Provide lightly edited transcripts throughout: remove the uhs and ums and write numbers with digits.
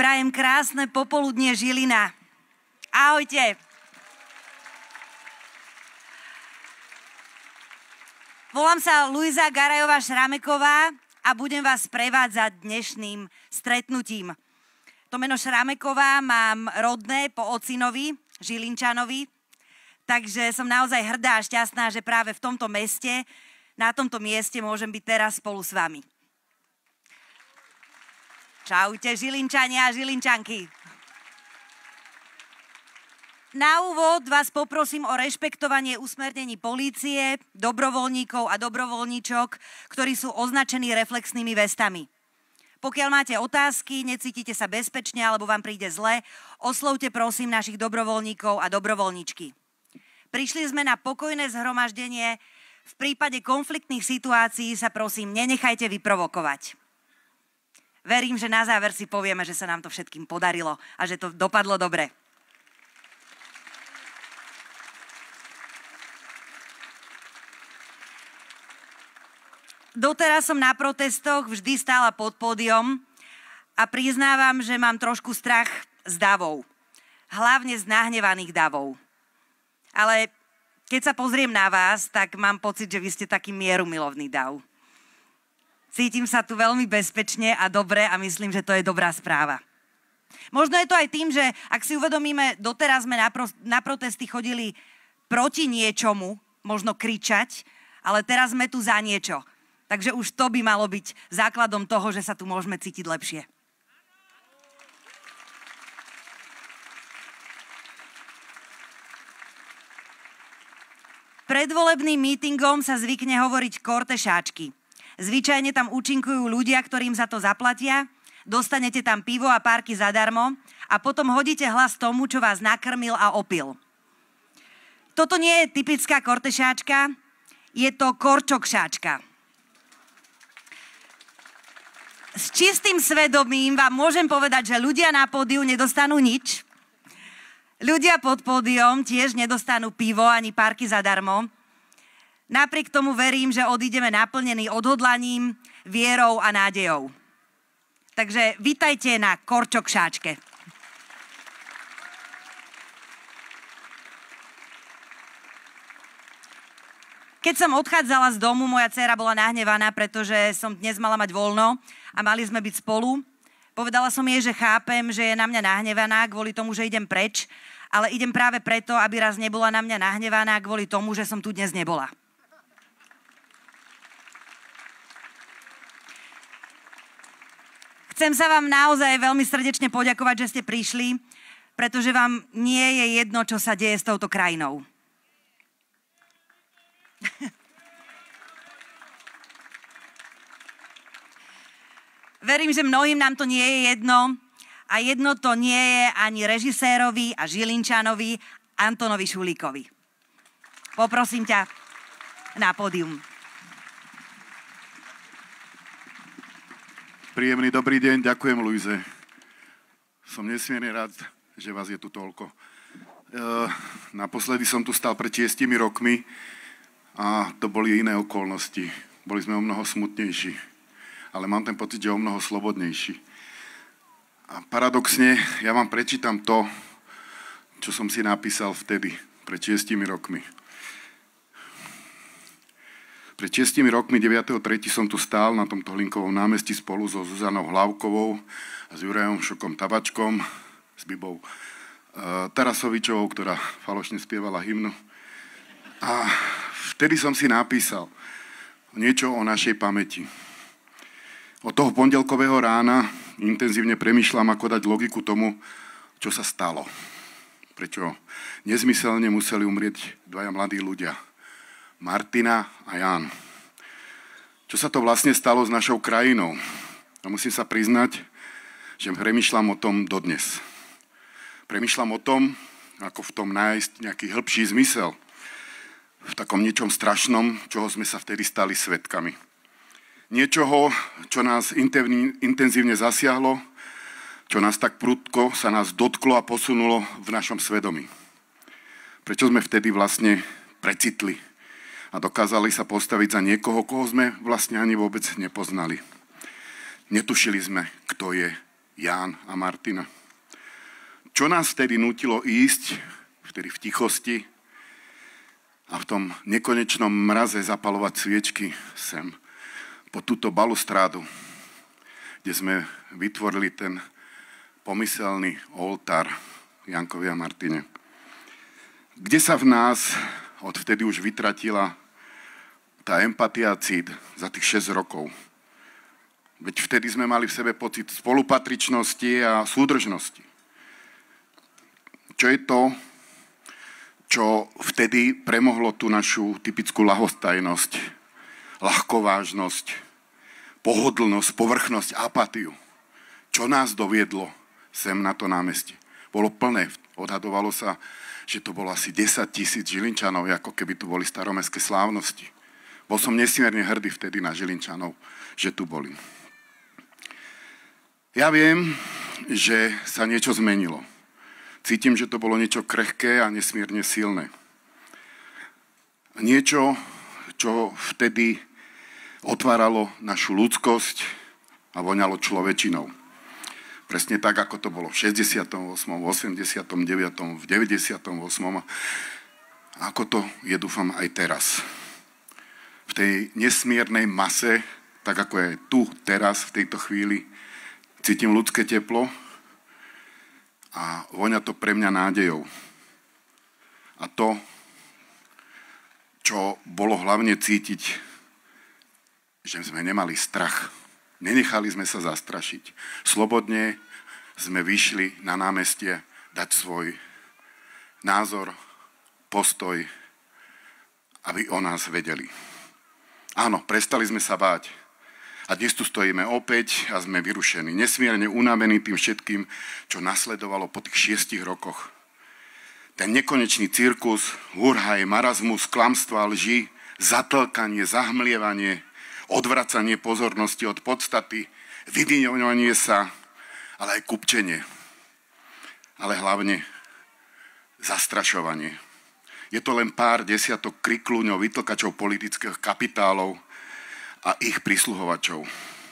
Prajem krásne popoludnie Žilina. Ahojte. Volám sa Luisa Garajová Šrameková a budem vás prevádzať dnešným stretnutím. To meno Šrameková mám rodné po ocinovi, Žilinčanovi, takže som naozaj hrdá a šťastná, že práve v tomto meste, na tomto mieste môžem byť teraz spolu s vami. Čaute, Žilinčania a Žilinčanky. Na úvod vás poprosím o rešpektovanie usmernení polície, dobrovoľníkov a dobrovoľníčok, ktorí sú označení reflexnými vestami. Pokiaľ máte otázky, necítite sa bezpečne alebo vám príde zle, oslovte prosím našich dobrovoľníkov a dobrovoľníčky. Prišli sme na pokojné zhromaždenie. V prípade konfliktných situácií sa prosím nenechajte vyprovokovať. Verím, že na záver si povieme, že sa nám to všetkým podarilo a že to dopadlo dobre. Doteraz som na protestoch vždy stála pod pódium a priznávam, že mám trošku strach z davov. Hlavne z nahnevaných davov. Ale keď sa pozriem na vás, tak mám pocit, že vy ste taký mierumilovný dav. Cítim sa tu veľmi bezpečne a dobre a myslím, že to je dobrá správa. Možno je to aj tým, že ak si uvedomíme, doteraz sme na protesty chodili proti niečomu, možno kričať, ale teraz sme tu za niečo. Takže už to by malo byť základom toho, že sa tu môžeme cítiť lepšie. Predvolebným mítingom sa zvykne hovoriť kortešáčky. Zvyčajne tam účinkujú ľudia, ktorým za to zaplatia, dostanete tam pivo a párky zadarmo a potom hodíte hlas tomu, čo vás nakrmil a opil. Toto nie je typická kortešáčka, je to korčokšáčka. S čistým svedomím vám môžem povedať, že ľudia na pódiu nedostanú nič. Ľudia pod pódium tiež nedostanú pivo ani párky zadarmo. Napriek tomu verím, že odídeme naplnení odhodlaním, vierou a nádejou. Takže vitajte na korčokšáčke. Keď som odchádzala z domu, moja dcéra bola nahnevaná, pretože som dnes mala mať voľno a mali sme byť spolu. Povedala som jej, že chápem, že je na mňa nahnevaná kvôli tomu, že idem preč, ale idem práve preto, aby raz nebola na mňa nahnevaná kvôli tomu, že som tu dnes nebola. Chcem sa vám naozaj veľmi srdečne poďakovať, že ste prišli, pretože vám nie je jedno, čo sa deje s touto krajinou. Verím, že mnohým nám to nie je jedno a jedno to nie je ani režisérovi a Žilinčanovi Antonovi Šulíkovi. Poprosím ťa na pódium. Príjemný dobrý deň, ďakujem Luize. Som nesmierne rád, že vás je tu toľko. Naposledy som tu stal pred 6 rokmi a to boli iné okolnosti. Boli sme o mnoho smutnejší, ale mám ten pocit, že o mnoho slobodnejší. A paradoxne, ja vám prečítam to, čo som si napísal vtedy, pred 6 rokmi. Pred 6 rokmi, 9.3. som tu stál na tomto Hlinkovom námestí spolu so Zuzanou Hlavkovou a s Jurajom Šokom Tabačkom, s Bibou Tarasovičovou, ktorá falošne spievala hymnu. A vtedy som si napísal niečo o našej pamäti. Od toho pondelkového rána intenzívne premýšľam, ako dať logiku tomu, čo sa stalo. Prečo nezmyselne museli umrieť dvaja mladí ľudia. Martina a Ján. Čo sa to vlastne stalo s našou krajinou? A musím sa priznať, že premýšľam o tom dodnes. Premýšľam o tom, ako v tom nájsť nejaký hĺbší zmysel. V takom niečom strašnom, čoho sme sa vtedy stali svedkami. Niečoho, čo nás intenzívne zasiahlo, čo nás tak prudko sa nás dotklo a posunulo v našom svedomí. Prečo sme vtedy vlastne precitli a dokázali sa postaviť za niekoho, koho sme vlastne ani vôbec nepoznali. Netušili sme, kto je Ján a Martina. Čo nás vtedy nutilo ísť, vtedy v tichosti a v tom nekonečnom mraze zapalovať sviečky sem, po túto balustrádu, kde sme vytvorili ten pomyselný oltár Jankovi a Martine. Kde sa v nás odvtedy už vytratila tá empatia a cít za tých 6 rokov. Veď vtedy sme mali v sebe pocit spolupatričnosti a súdržnosti. Čo je to, čo vtedy premohlo tú našu typickú ľahostajnosť, ľahkovážnosť, pohodlnosť, povrchnosť, apatiu. Čo nás doviedlo sem na to námestie? Bolo plné. Odhadovalo sa, že to bolo asi 10 000 Žilinčanov, ako keby tu boli staromestské slávnosti. Bol som nesmierne hrdý vtedy na Žilinčanov, že tu boli. Ja viem, že sa niečo zmenilo. Cítim, že to bolo niečo krehké a nesmierne silné. Niečo, čo vtedy otváralo našu ľudskosť a voňalo človečinou. Presne tak, ako to bolo v 68., v 89., v 98. Ako to je, dúfam, aj teraz. V tej nesmiernej mase, tak ako je tu, teraz, v tejto chvíli, cítim ľudské teplo a voňa to pre mňa nádejou. A to, čo bolo hlavne cítiť, že sme nemali strach. Nenechali sme sa zastrašiť. Slobodne sme vyšli na námestie dať svoj názor, postoj, aby o nás vedeli. Áno, prestali sme sa báť. A dnes tu stojíme opäť a sme vyrušení. Nesmierne unavení tým všetkým, čo nasledovalo po tých 6 rokoch. Ten nekonečný cirkus, hurhaj, marazmus, klamstva, lži, zatlkanie, zahmlievanie, odvracanie pozornosti od podstaty, vyviňovanie sa, ale aj kupčenie. Ale hlavne zastrašovanie. Je to len pár desiatok kriklúňov, vytlkačov politických kapitálov a ich prisluhovačov.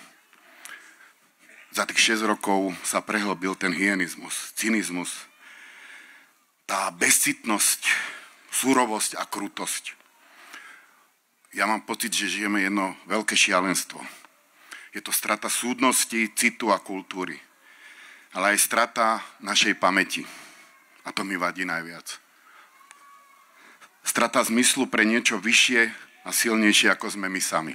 Za tých 6 rokov sa prehlbil ten hyenizmus, cynizmus, tá bezcitnosť, surovosť a krutosť. Ja mám pocit, že žijeme jedno veľké šialenstvo. Je to strata súdnosti, citu a kultúry. Ale aj strata našej pamäti. A to mi vadí najviac. Strata zmyslu pre niečo vyššie a silnejšie, ako sme my sami.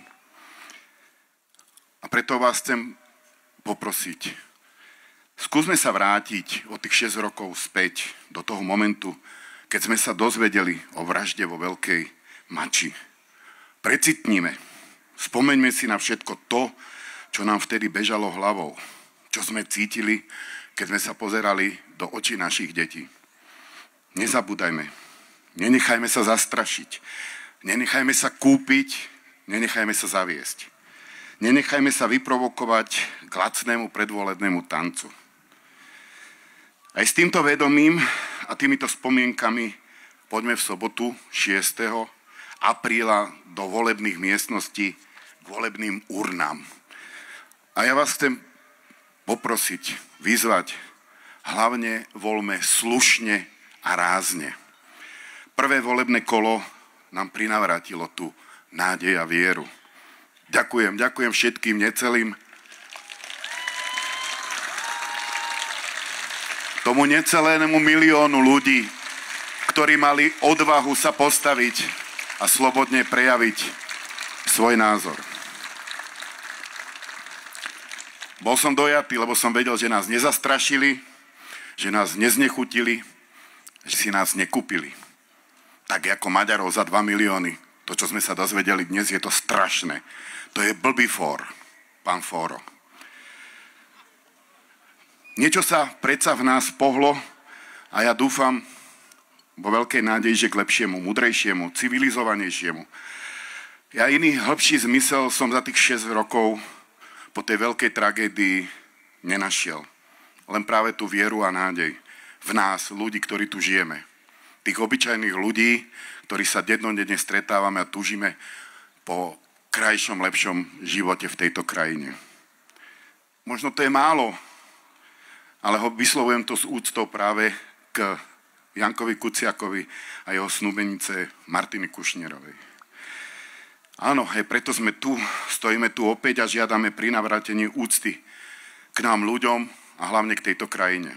A preto vás chcem poprosiť. Skúsme sa vrátiť od tých 6 rokov späť do toho momentu, keď sme sa dozvedeli o vražde vo Veľkej Mači. Precitnime. Spomeňme si na všetko to, čo nám vtedy bežalo hlavou. Čo sme cítili, keď sme sa pozerali do očí našich detí. Nezabúdajme. Nenechajme sa zastrašiť. Nenechajme sa kúpiť. Nenechajme sa zaviesť. Nenechajme sa vyprovokovať k lacnému predvolebnému tancu. Aj s týmto vedomím a týmito spomienkami poďme v sobotu 6. apríla do volebných miestností k volebným urnám. A ja vás chcem poprosiť, vyzvať, hlavne voľme slušne a rázne. Prvé volebné kolo nám prinavrátilo tu nádej a vieru. Ďakujem všetkým necelým. Tomu necelému miliónu ľudí, ktorí mali odvahu sa postaviť a slobodne prejaviť svoj názor. Bol som dojatý, lebo som vedel, že nás nezastrašili, že nás neznechutili, že si nás nekúpili. Tak ako Maďarov za 2 milióny. To, čo sme sa dozvedeli dnes, je to strašné. To je blbý fór, pán Fóro. Niečo sa predsa v nás pohlo a ja dúfam vo veľkej nádeji, že k lepšiemu, mudrejšiemu, civilizovanejšiemu. Ja iný hĺbší zmysel som za tých 6 rokov po tej veľkej tragédii nenašiel. Len práve tú vieru a nádej v nás, ľudí, ktorí tu žijeme. Tých obyčajných ľudí, ktorí sa dennodenne stretávame a túžime po krajšom, lepšom živote v tejto krajine. Možno to je málo, ale ho vyslovujem to s úctou práve k Jankovi Kuciakovi a jeho snúbenice Martiny Kušnírovej. Áno, aj preto sme tu, stojíme tu opäť a žiadame pri navrátení úcty k nám ľuďom a hlavne k tejto krajine.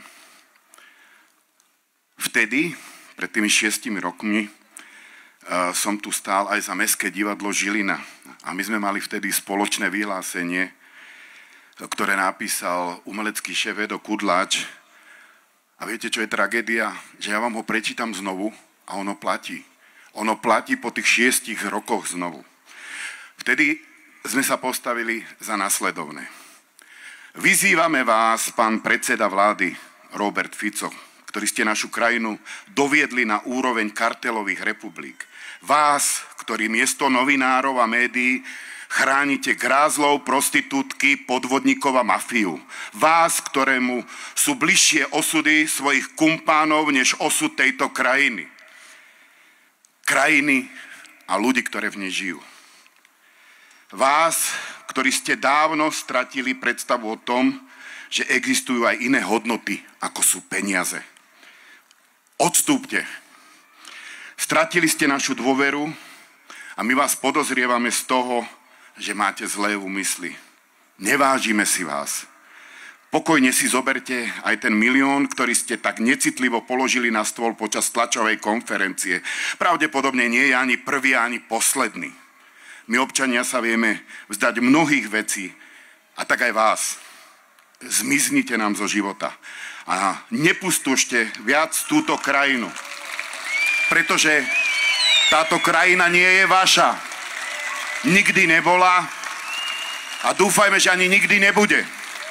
Vtedy, pred tými 6 rokmi, som tu stál aj za Mestské divadlo Žilina. A my sme mali vtedy spoločné vyhlásenie, ktoré napísal umelecký šéf Edo Kudláč. A viete, čo je tragédia? Že ja vám ho prečítam znovu a ono platí. Ono platí po tých 6 rokoch znovu. Vtedy sme sa postavili za nasledovné. Vyzývame vás, pán predseda vlády Robert Fico, ktorí ste našu krajinu doviedli na úroveň kartelových republik. Vás, ktorí miesto novinárov a médií chránite grázlov, prostitútky, podvodníkov a mafiu. Vás, ktorému sú bližšie osudy svojich kumpánov, než osud tejto krajiny. Krajiny a ľudí, ktoré v nej žijú. Vás, ktorí ste dávno stratili predstavu o tom, že existujú aj iné hodnoty, ako sú peniaze. Odstúpte. Stratili ste našu dôveru a my vás podozrievame z toho, že máte zlé úmysly. Nevážime si vás. Pokojne si zoberte aj ten 1 000 000, ktorý ste tak necitlivo položili na stôl počas tlačovej konferencie. Pravdepodobne nie je ani prvý, ani posledný. My občania sa vieme vzdať mnohých vecí a tak aj vás. Zmiznite nám zo života a nepustúšte viac túto krajinu. Pretože táto krajina nie je vaša. Nikdy nebola a dúfajme, že ani nikdy nebude.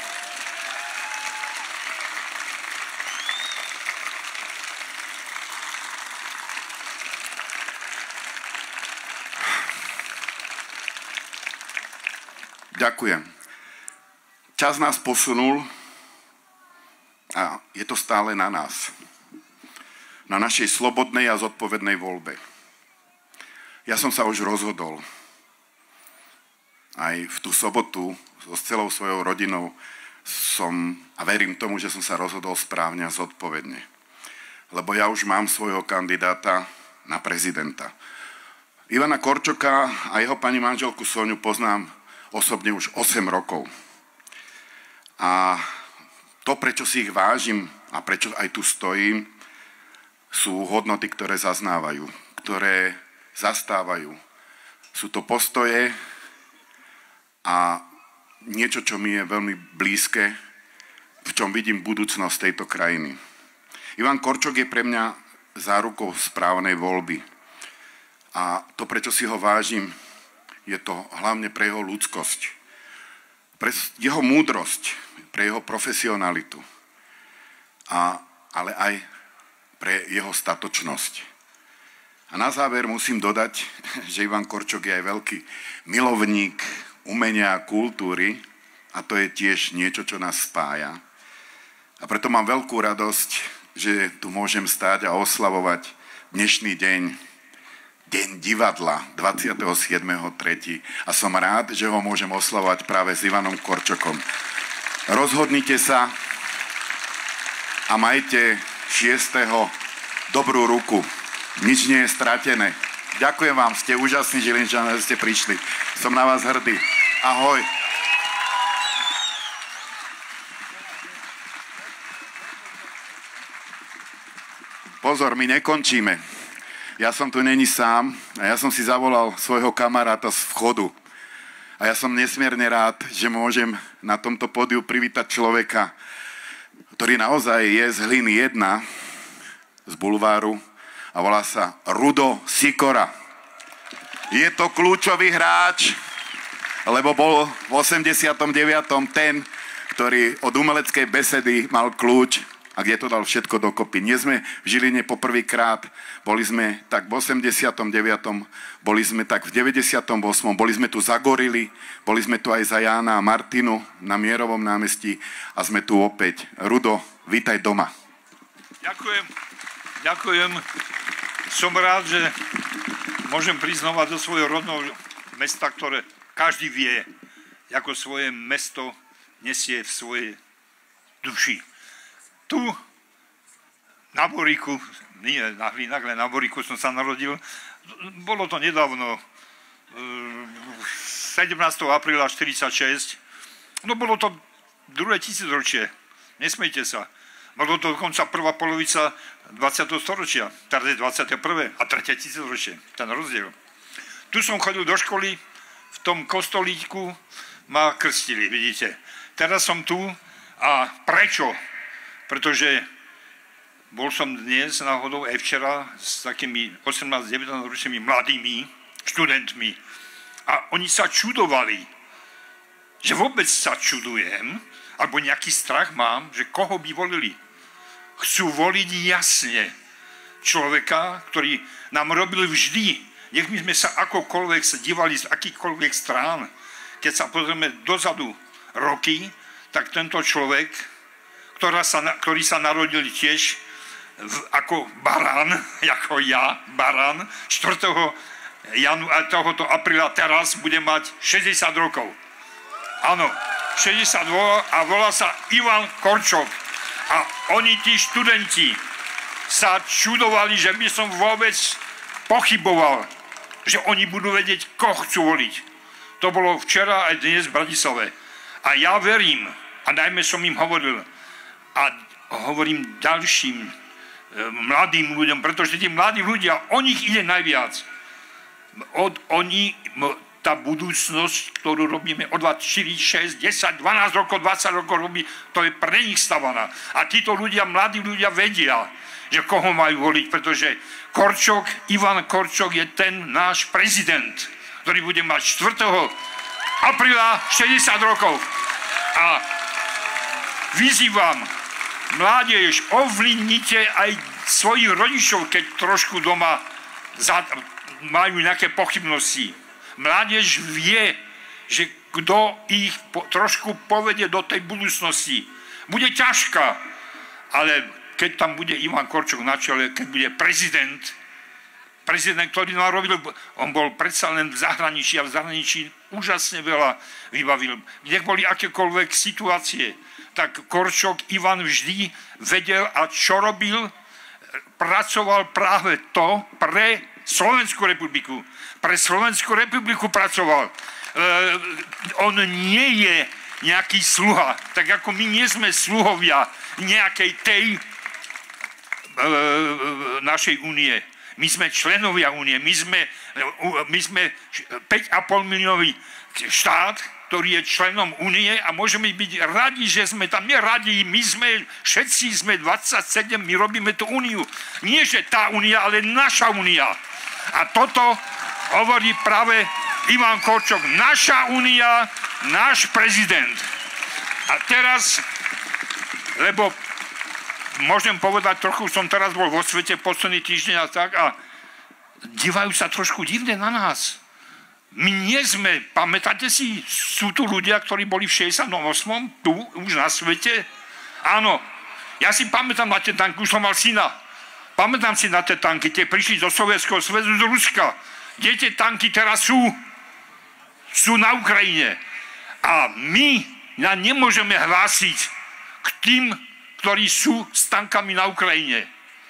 Ďakujem. Čas nás posunul a je to stále na nás. Na našej slobodnej a zodpovednej voľbe. Ja som sa už rozhodol. Aj v tú sobotu so celou svojou rodinou a verím tomu, že som sa rozhodol správne a zodpovedne. Lebo ja už mám svojho kandidáta na prezidenta. Ivana Korčoka a jeho pani manželku Soňu poznám osobne už 8 rokov. A to, prečo si ich vážim a prečo aj tu stojím, sú hodnoty, ktoré zaznávajú, ktoré zastávajú. Sú to postoje a niečo, čo mi je veľmi blízke, v čom vidím budúcnosť tejto krajiny. Ivan Korčok je pre mňa zárukou správnej voľby. A to, prečo si ho vážim, je to hlavne pre jeho ľudskosť, pre jeho múdrosť, pre jeho profesionalitu, ale aj pre jeho statočnosť. A na záver musím dodať, že Ivan Korčok je aj veľký milovník umenia a kultúry a to je tiež niečo, čo nás spája. A preto mám veľkú radosť, že tu môžem stáť a oslavovať dnešný deň, Deň divadla 27.3. A som rád, že ho môžem oslavovať práve s Ivanom Korčokom. Rozhodnite sa a majte 6. dobrú ruku. Nič nie je stratené. Ďakujem vám, ste úžasní Žilinčania, že ste prišli. Som na vás hrdý. Ahoj. Pozor, my nekončíme. Ja som tu není sám a ja som si zavolal svojho kamaráta z vchodu. A ja som nesmierne rád, že môžem na tomto pódiu privítať človeka, ktorý naozaj je z Hliny 1, z bulváru a volá sa Rudo Sikora. Je to kľúčový hráč, lebo bol v 89. ten, ktorý od umeleckej besedy mal kľúč a kde to dal všetko dokopy. Nie sme v Žiline poprvýkrát, boli sme tak v 89., boli sme tak v 98., boli sme tu za Gorily, boli sme tu aj za Jána a Martinu na Mierovom námestí a sme tu opäť. Rudo, vítaj doma. Ďakujem. Som rád, že môžem prísť znova do svojho rodného mesta, ktoré každý vie, ako svoje mesto nesie v svojej duši. tu na Boríku, nie na Hlinách, ale na Boríku som sa narodil. Bolo to nedávno, 17. apríla 1946. No bolo to druhé tisícročie, nesmejte sa. Bolo to dokonca prvá polovica 20. storočia, teda 21. a 3. tisícročie, ten rozdiel. Tu som chodil do školy, v tom kostolíku ma krstili, vidíte. Teraz som tu a prečo? Pretože bol som dnes náhodou aj včera s takými 18-19 ročnými mladými študentmi a oni sa čudovali, že vôbec sa čudujem, alebo nejaký strach mám, že koho by volili. Chcú voliť jasne človeka, ktorý nám robil vždy. Nech my sme sa akokoľvek sa dívali z akýchkoľvek strán. Keď sa pozrieme dozadu roky, tak tento človek, ktorý sa narodil tiež ako barán, ako ja, barán, 4. tohoto apríla teraz bude mať 60 rokov. Áno, 62 a volá sa Ivan Korčok. A oni, tí študenti, sa čudovali, že by som vôbec pochyboval, že oni budú vedieť, koho chcú voliť. To bolo včera aj dnes v Bratislave. A ja verím, a najmä som im hovoril, a hovorím ďalším mladým ľuďom, pretože tí mladí ľudia, o nich ide najviac. Tá budúcnosť, ktorú robíme od 4, 6, 10, 12 rokov, 20 rokov robí, to je pre nich stavaná. A títo ľudia, mladí ľudia vedia, že koho majú voliť, pretože Ivan Korčok je ten náš prezident, ktorý bude mať 4. apríla 60 rokov. A vyzývam mládež, ovlivnite aj svojich rodičov, keď trošku doma majú nejaké pochybnosti. Mládež vie, že kto ich trošku povedie do tej budúcnosti. Bude ťažká, ale keď tam bude Ivan Korčok na čele, keď bude prezident, ktorý nám robil, on bol predsa len v zahraničí a v zahraničí úžasne veľa vybavil. Nech boli akékoľvek situácie, tak Korčok Ivan vždy vedel a čo robil, pracoval práve to pre Slovenskú republiku. Pre Slovenskú republiku pracoval. On nie je nejaký sluha, tak ako my nie sme sluhovia nejakej tej našej únie. My sme členovia únie. My sme 5,5 miliónový štát, ktorý je členom únie a môžeme byť radi, že sme tam neradi. Všetci sme 27, my robíme tú úniu. Nie, že tá únia, ale naša únia. A toto hovorí práve Ivan Korčok. Naša únia, náš prezident. A teraz, lebo môžem povedať, trochu som teraz bol vo svete posledný týždeň a tak a dívajú sa trošku divne na nás. My nie sme, pamätáte si, sú tu ľudia, ktorí boli v 68. tu, už na svete? Áno, ja si pamätám na tie tanky, už som mal syna. Pamätám si na tie tanky, tie prišli zo Sovietskeho zväzu, z Ruska. Kde tie tanky teraz sú? Sú na Ukrajine. A my nemôžeme hlásiť k tým, ktorí sú s tankami na Ukrajine.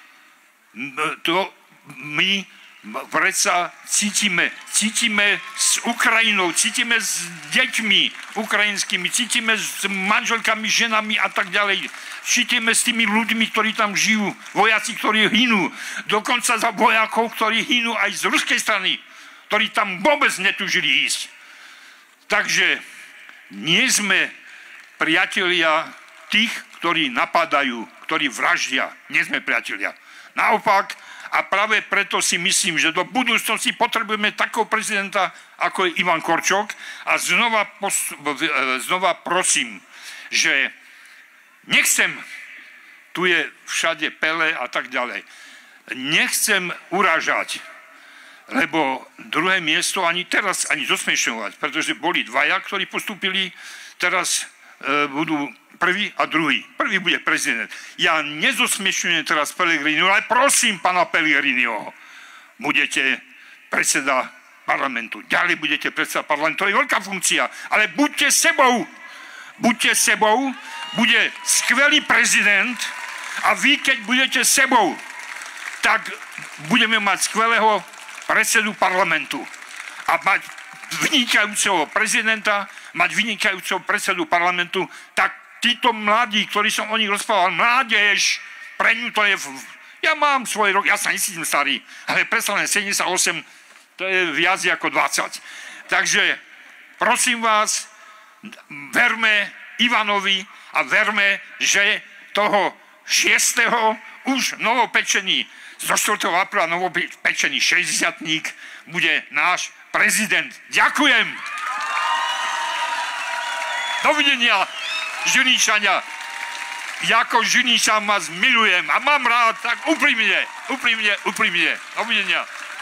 To my predsa cítime s Ukrajinou, cítime s deťmi ukrajinskými, cítime s manželkami, ženami a tak ďalej. Cítime s tými ľuďmi, ktorí tam žijú, vojaci, ktorí hynú, dokonca za vojakov, ktorí hynú aj z ruskej strany, ktorí tam vôbec netužili ísť. Takže nie sme priatelia tých, ktorí napadajú, ktorí vraždia. Nie sme priatelia. Naopak, a práve preto si myslím, že do budúcnosti potrebujeme takého prezidenta, ako je Ivan Korčok. A znova prosím, že nechcem, tu je všade Pele a tak ďalej, nechcem urážať, lebo druhé miesto ani teraz ani zosmiešňovať, pretože boli dvaja, ktorí postúpili, teraz budú prvý a druhý. Prvý bude prezident. Ja nezosmiešňujem teraz Pellegriniho, ale prosím pána Pellegriniho, budete predseda parlamentu. Ďalej budete predseda parlamentu. To je veľká funkcia. Ale buďte sebou. Buďte sebou. Bude skvelý prezident A vy, keď budete sebou, tak budeme mať skvelého predsedu parlamentu. A mať vynikajúceho prezidenta, mať vynikajúceho predsedu parlamentu, tak títo mladí, ktorí som o nich rozprával, mládež, pre ňu to je... Ja mám svoj rok, ja sa nesítim starý, ale predsa len 78, to je viac ako 20. Takže prosím vás, verme Ivanovi a verme, že toho 6. už novopečený, zo 4. apríla novopečený 60-tník bude náš prezident. Ďakujem! Dovidenia, Žilničania. Jako Žilničan vás milujem a mám rád, tak úprimne. Dovidenia.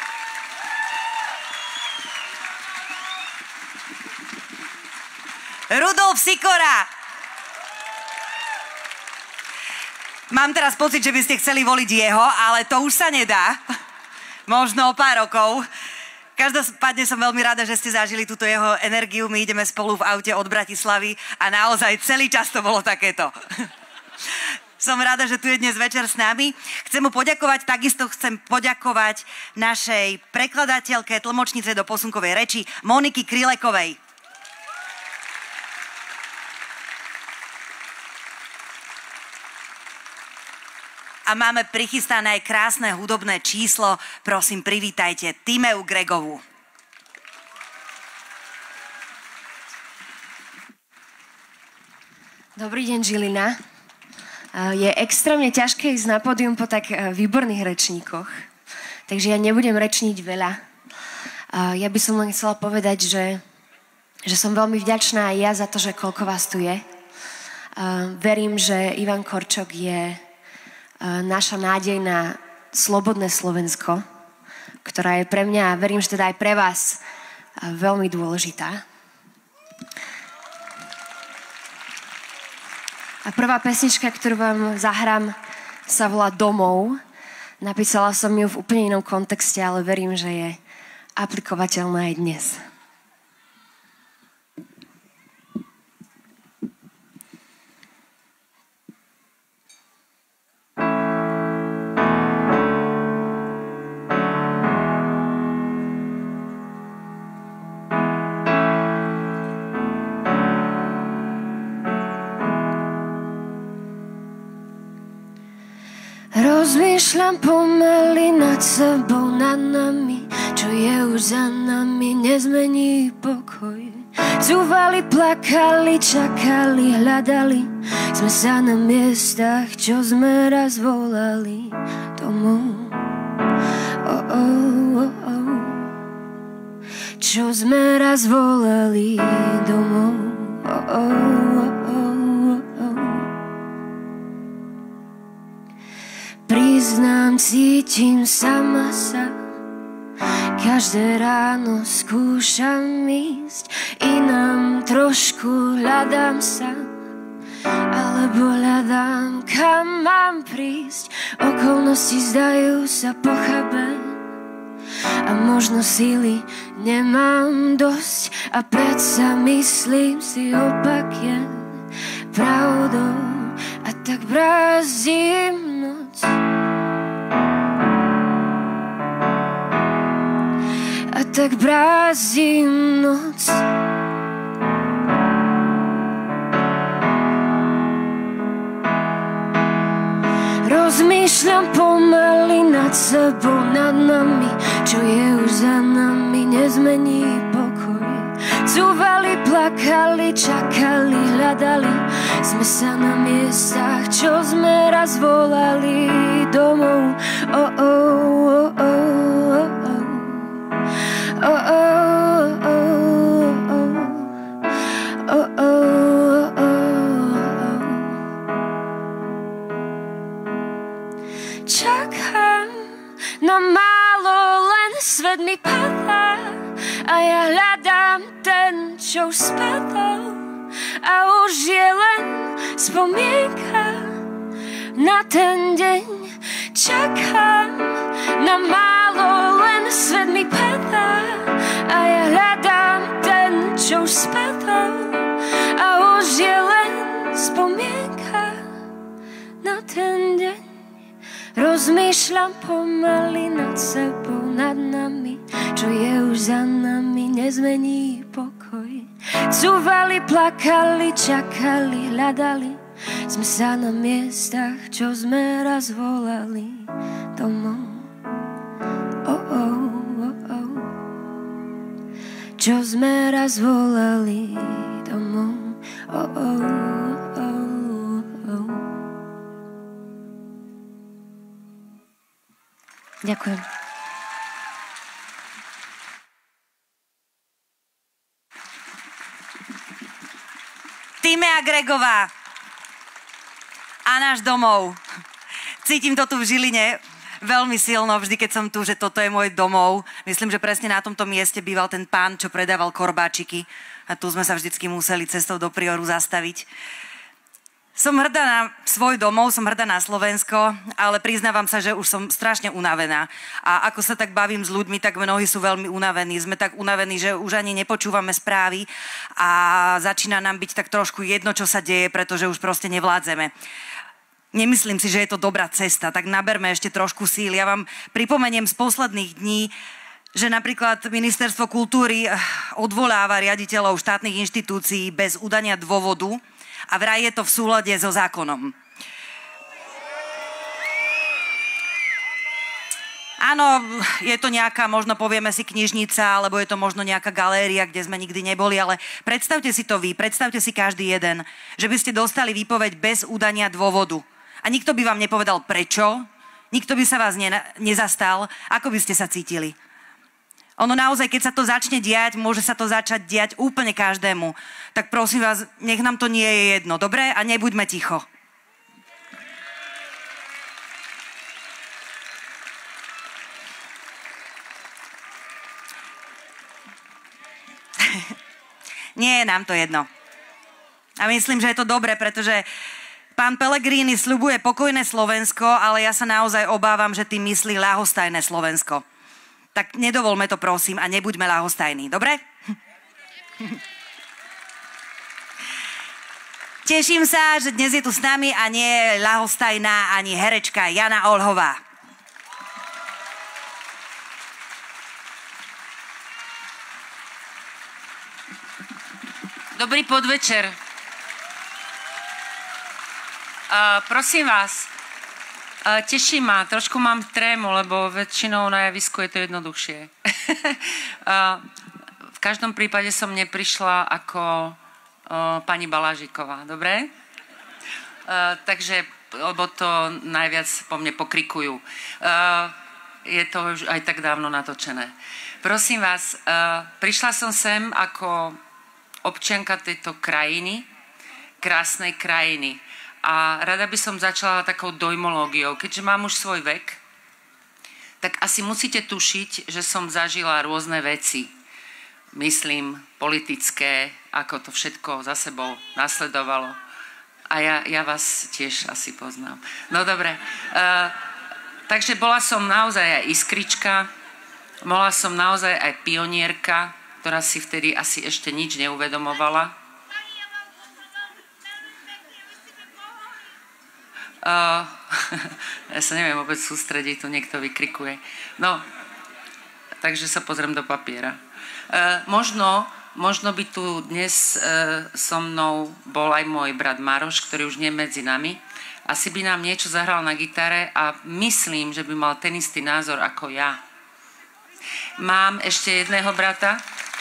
Rudolf Sikora. Mám teraz pocit, že by ste chceli voliť jeho, ale to už sa nedá. Možno o pár rokov. Každopádne som veľmi rada, že ste zažili túto jeho energiu. My ideme spolu v aute od Bratislavy a naozaj celý čas to bolo takéto. Som rada, že tu je dnes večer s nami. Chcem mu poďakovať, takisto chcem poďakovať našej prekladateľke, tlmočnice do posunkovej reči Moniky Krylekovej. A máme prichystané krásne hudobné číslo. Prosím, privítajte Timeu Gregovú. Dobrý deň, Žilina. Je extrémne ťažké ísť na pódium po tak výborných rečníkoch, takže ja nebudem rečniť veľa. Ja by som len chcela povedať, že som veľmi vďačná aj ja za to, že koľko vás tu je. Verím, že Ivan Korčok je naša nádej na slobodné Slovensko, ktorá je pre mňa, a verím, že teda aj pre vás, veľmi dôležitá. A prvá pesnička, ktorú vám zahrám, sa volá Domov. Napísala som ju v úplne inom kontexte, ale verím, že je aplikovateľná aj dnes. Rozmýšľam pomaly nad sebou, nad nami, čo je už za nami, nezmení pokoj. Cúvali, plakali, čakali, hľadali sme sa na miestach, čo sme raz volali domov. Čo sme raz volali domov. Priznám, cítim sama sa. Každé ráno skúšam ísť inám, trošku hľadám sa, alebo hľadám, kam mám prísť. Okolnosti zdajú sa pochabé a možno síly nemám dosť, a predsa myslím si, opak je pravdou, a tak brázim noc. A tak brázim noc. Rozmýšľam pomaly nad sebou, nad nami, čo je už za nami, nezmení pokoj. Cúvali, plakali, čakali, hľadali sme sa na miestach, čo sme raz volali domov. Čakám na málo, len svet mi padá a ja hľadám ten, čo už spadol, a už je len spomienka na ten deň. Čakám na málo, len svet mi padá a ja hľadám ten, čo už spadol, a už je len spomienka na ten deň. Rozmýšľam pomaly nad sebou, nad nami, čo je už za nami, nezmení pokoj. Cúvali, plakali, čakali, hľadali sme sa na miestach, čo sme raz volali domov. Čo sme raz volali domov. Ďakujem. Tímea Gregová a náš domov. Cítim to tu v Žiline veľmi silno, vždy keď som tu, že toto je môj domov. Myslím, že presne na tomto mieste býval ten pán, čo predával korbáčiky. A tu sme sa vždycky museli cestou do Prioru zastaviť. Som hrdá na svoj domov, som hrdá na Slovensko, ale priznávam sa, že už som strašne unavená. A ako sa tak bavím s ľuďmi, tak mnohí sú veľmi unavení. Sme tak unavení, že už ani nepočúvame správy a začína nám byť tak trošku jedno, čo sa deje, pretože už proste nevládzeme. Nemyslím si, že je to dobrá cesta, tak naberme ešte trošku síl. Ja vám pripomeniem z posledných dní, že napríklad Ministerstvo kultúry odvoláva riaditeľov štátnych inštitúcií bez udania dôvodu a vraj je to v súlade so zákonom. Áno, je to nejaká, možno povieme si knižnica, alebo je to možno nejaká galéria, kde sme nikdy neboli, ale predstavte si to vy, predstavte si každý jeden, že by ste dostali výpoveď bez udania dôvodu. A nikto by vám nepovedal prečo, nikto by sa vás nezastal, ako by ste sa cítili. Ono naozaj, keď sa to začne diať, môže sa to začať diať úplne každému. Tak prosím vás, nech nám to nie je jedno, dobre? A nebuďme ticho. Nie je nám to jedno. A myslím, že je to dobre, pretože pán Pellegrini sľubuje pokojné Slovensko, ale ja sa naozaj obávam, že tým myslí ľahostajné Slovensko. Tak nedovolme to, prosím, a nebuďme ľahostajní, dobre? Teším sa, že dnes je tu s nami a nie je ľahostajná ani herečka Jana Olhová. Dobrý podvečer. Prosím vás, teší ma, trošku mám trému, lebo väčšinou na javisku je to jednoduchšie. V každom prípade som neprišla ako pani Balážiková, dobre? Takže, lebo to najviac po mne pokrikujú. Je to už aj tak dávno natočené. Prosím vás, prišla som sem ako občianka tejto krajiny, krásnej krajiny. A rada by som začala takou dojmológiou. Keďže mám už svoj vek, tak asi musíte tušiť, že som zažila rôzne veci. Myslím, politické, ako to všetko za sebou nasledovalo. A ja vás tiež asi poznám. No dobre. Takže bola som naozaj aj iskrička, bola som naozaj aj pionierka, ktorá si vtedy asi ešte nič neuvedomovala. Ja sa neviem vôbec sústrediť, tu niekto vykrikuje. No, takže sa pozriem do papiera. Možno by tu dnes so mnou bol aj môj brat Maroš, ktorý už nie je medzi nami. Asi by nám niečo zahral na gitare a myslím, že by mal ten istý názor ako ja. Mám ešte jedného brata.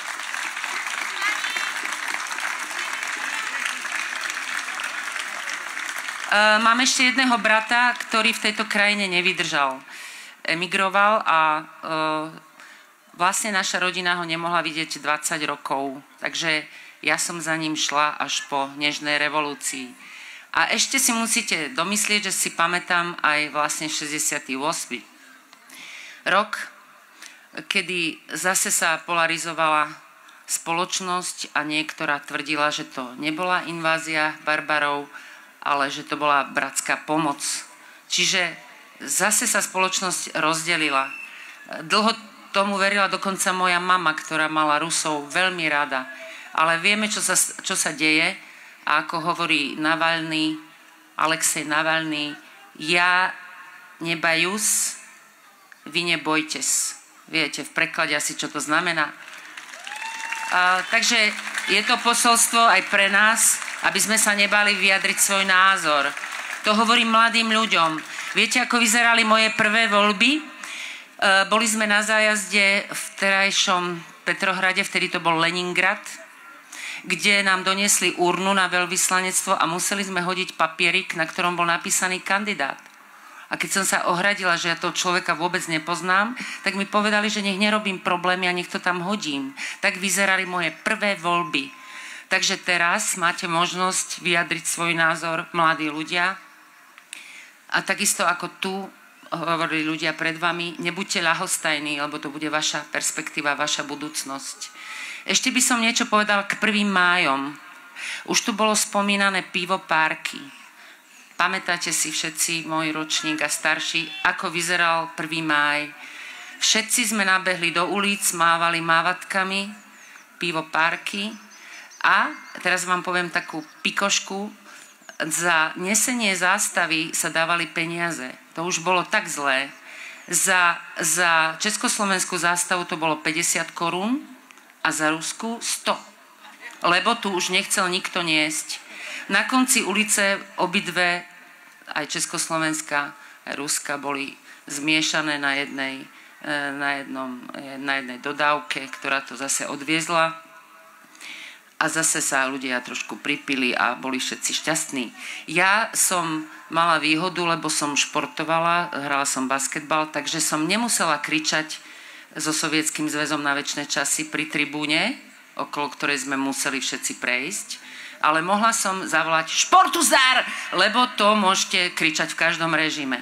Mám ešte jedného brata, ktorý v tejto krajine nevydržal. Emigroval a vlastne naša rodina ho nemohla vidieť 20 rokov. Takže ja som za ním šla až po nežnej revolúcii. A ešte si musíte domyslieť, že si pamätám aj vlastne 68. rok, kedy zase sa polarizovala spoločnosť a niektorá tvrdila, že to nebola invázia barbarov, ale že to bola bratská pomoc. Čiže zase sa spoločnosť rozdelila. Dlho tomu verila dokonca moja mama, ktorá mala Rusov veľmi rada. Ale vieme, čo sa deje. A ako hovorí Alexej Navalny, ja nebajus, vy nebojtes. Viete, v preklade asi, čo to znamená. Takže je to posolstvo aj pre nás, aby sme sa nebali vyjadriť svoj názor. To hovorím mladým ľuďom. Viete, ako vyzerali moje prvé voľby? Boli sme na zájazde v terajšom Petrohrade, vtedy to bol Leningrad, kde nám doniesli urnu na veľvyslanectvo a museli sme hodiť papierik, na ktorom bol napísaný kandidát. A keď som sa ohradila, že ja toho človeka vôbec nepoznám, tak mi povedali, že nech nerobím problémy a nech to tam hodím. Tak vyzerali moje prvé voľby. Takže teraz máte možnosť vyjadriť svoj názor, mladí ľudia. A takisto ako tu hovorili ľudia pred vami, nebuďte ľahostajní, lebo to bude vaša perspektíva, vaša budúcnosť. Ešte by som niečo povedal k 1. májom. Už tu bolo spomínané pivo Párky. Pamätáte si všetci, môj ročník a starší, ako vyzeral 1. máj. Všetci sme nabehli do ulic, mávali mávatkami, pivo Párky. A teraz vám poviem takú pikošku, za nesenie zástavy sa dávali peniaze. To už bolo tak zlé. Za československú zástavu to bolo 50 korún a za ruskú 100. Lebo tu už nechcel nikto niesť. Na konci ulice obidve, aj Československá, aj Ruska, boli zmiešané na jednej dodávke, ktorá to zase odviezla. A zase sa ľudia trošku pripili a boli všetci šťastní. Ja som mala výhodu, lebo som športovala, hrala som basketbal, takže som nemusela kričať so Sovietským zväzom na večné časy pri tribúne, okolo ktorej sme museli všetci prejsť, ale mohla som zavolať Športuzár, lebo to môžete kričať v každom režime.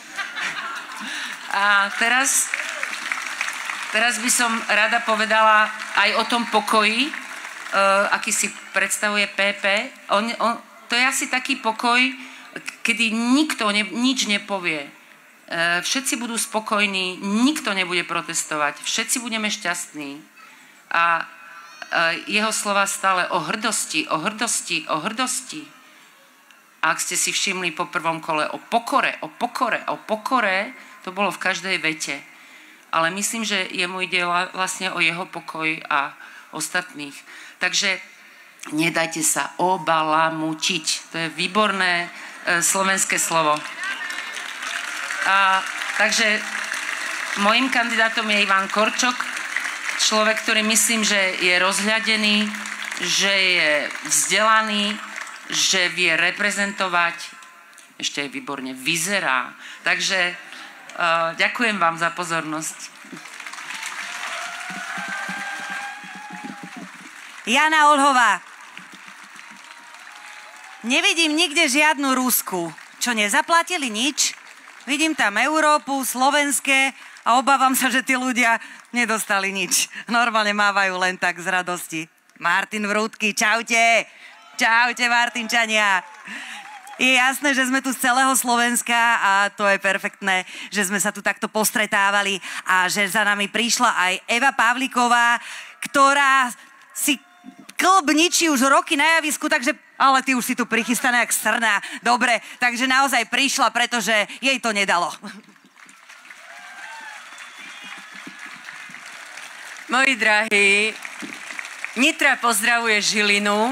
A teraz by som rada povedala aj o tom pokoji, aký si predstavuje PP. To je asi taký pokoj, kedy nikto nič nepovie. Všetci budú spokojní, nikto nebude protestovať, všetci budeme šťastní. A jeho slova stále o hrdosti, o hrdosti, o hrdosti. A ak ste si všimli po prvom kole o pokore, to bolo v každej vete. Ale myslím, že jemu ide vlastne o jeho pokoj a ostatných. Takže nedajte sa obalamutiť. To je výborné slovenské slovo. Takže mojím kandidátom je Ivan Korčok, človek, ktorý myslím, že je rozhľadený, že je vzdelaný, že vie reprezentovať, ešte aj výborne vyzerá. Takže ďakujem vám za pozornosť. Jana Olhová. Nevidím nikde žiadnu Rusku. Čo, nezaplatili nič? Vidím tam Európu, slovenské a obávam sa, že tí ľudia nedostali nič. Normálne mávajú len tak z radosti. Martin Vrútky, čaute. Čaute, Martinčania. Je jasné, že sme tu z celého Slovenska a to je perfektné, že sme sa tu takto postretávali a že za nami prišla aj Eva Pavlíková, ktorá si klb ničí už roky na javisku, takže ale ty už si tu prichystaná jak srna. Dobre, takže naozaj prišla, pretože jej to nedalo. Moji drahí, Nitra pozdravuje Žilinu.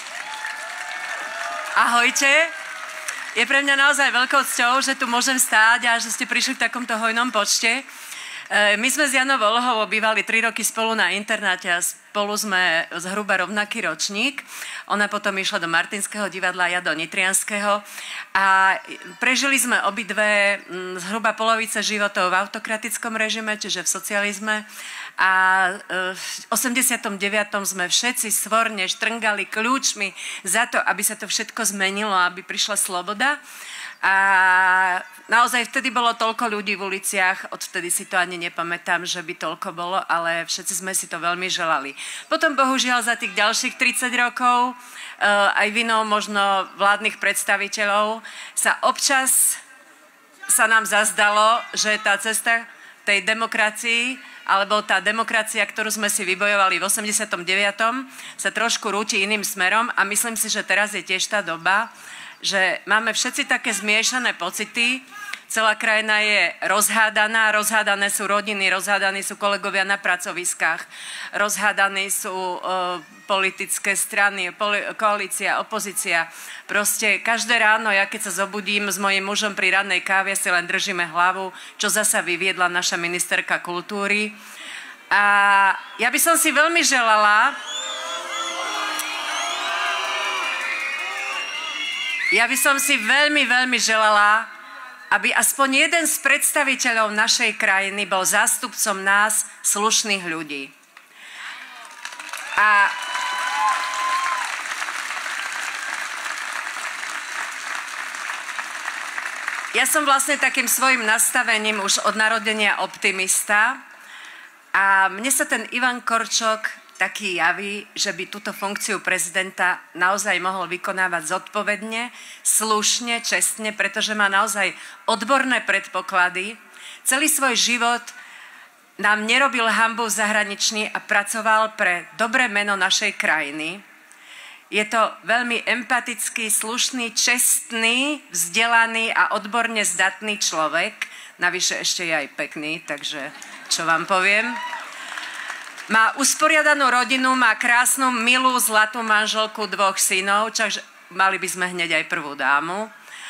Ahojte. Je pre mňa naozaj veľkou cťou, že tu môžem stáť a že ste prišli v takomto hojnom počte. My sme s Janou Olhovou bývali 3 roky spolu na internáte a spolu sme zhruba rovnaký ročník. Ona potom išla do Martinského divadla, ja do Nitrianskeho. A prežili sme obidve zhruba polovice životov v autokratickom režime, čiže v socializme. A v 89. sme všetci svorne štrngali kľúčmi za to, aby sa to všetko zmenilo, aby prišla sloboda. A naozaj vtedy bolo toľko ľudí v uliciach, odvtedy si to ani nepamätám, že by toľko bolo, ale všetci sme si to veľmi želali. Potom bohužiaľ za tých ďalších 30 rokov aj vinou možno vládnych predstaviteľov sa občas sa nám zazdalo, že tá cesta tej demokracii, alebo tá demokracia, ktorú sme si vybojovali v 89. sa trošku rúti iným smerom a myslím si, že teraz je tiež tá doba, že máme všetci také zmiešané pocity, Celá krajina je rozhádaná, rozhádané sú rodiny, rozhádaní sú kolegovia na pracoviskách, rozhádaní sú politické strany, koalícia, opozícia. Proste každé ráno, ja keď sa zobudím s mojím mužom pri rannej káve, si len držíme hlavu, čo zasa vyviedla naša ministerka kultúry. A ja by som si veľmi želala, veľmi želala, aby aspoň jeden z predstaviteľov našej krajiny bol zástupcom nás, slušných ľudí. A ja som vlastne takým svojim nastavením už od narodenia optimista a mne sa ten Ivan Korčok taký javí, že by túto funkciu prezidenta naozaj mohol vykonávať zodpovedne, slušne, čestne, pretože má naozaj odborné predpoklady. Celý svoj život nám nerobil hanbu v zahraničí a pracoval pre dobré meno našej krajiny. Je to veľmi empatický, slušný, čestný, vzdelaný a odborne zdatný človek. Navyše ešte je aj pekný, takže čo vám poviem. Má usporiadanú rodinu, má krásnu, milú, zlatú manželku, 2 synov, takže mali by sme hneď aj prvú dámu.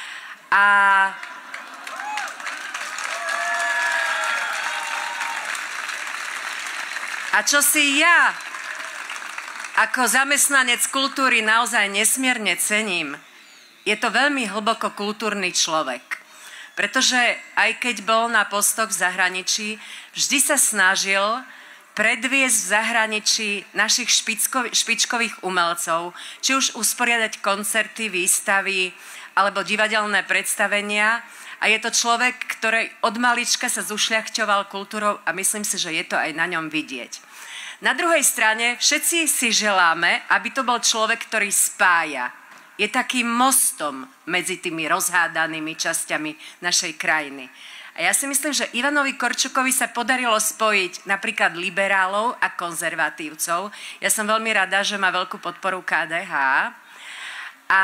A čo si ja ako zamestnanec kultúry naozaj nesmierne cením, je to veľmi hlboko kultúrny človek. Pretože aj keď bol na postoch v zahraničí, vždy sa snažil predviesť v zahraničí našich špičkových umelcov, či už usporiadať koncerty, výstavy alebo divadelné predstavenia. A je to človek, ktorý od malička sa zušľachťoval kultúrou a myslím si, že je to aj na ňom vidieť. Na druhej strane všetci si želáme, aby to bol človek, ktorý spája. Je takým mostom medzi tými rozhádanými časťami našej krajiny. A ja si myslím, že Ivanovi Korčokovi sa podarilo spojiť napríklad liberálov a konzervatívcov. Ja som veľmi rada, že má veľkú podporu KDH. A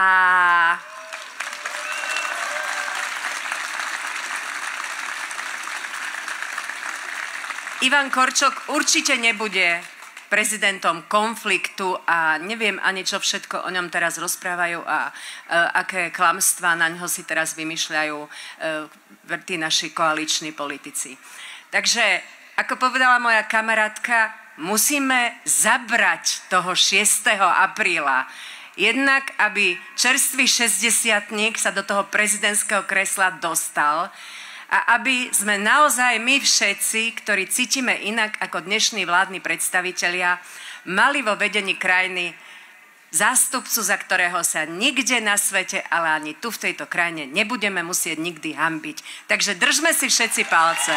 Ivan Korčok určite nebude prezidentom konfliktu a neviem ani, čo všetko o ňom teraz rozprávajú a aké klamstvá na ňo si teraz vymýšľajú tí naši koaliční politici. Takže, ako povedala moja kamarátka, musíme zabrať toho 6. apríla. Jednak, aby čerstvý 60-tník sa do toho prezidentského kresla dostal a aby sme naozaj my všetci, ktorí cítime inak ako dnešní vládni predstavitelia, mali vo vedení krajiny zástupcu, za ktorého sa nikde na svete, ale ani tu v tejto krajine nebudeme musieť nikdy hanbiť. Takže držme si všetci palce.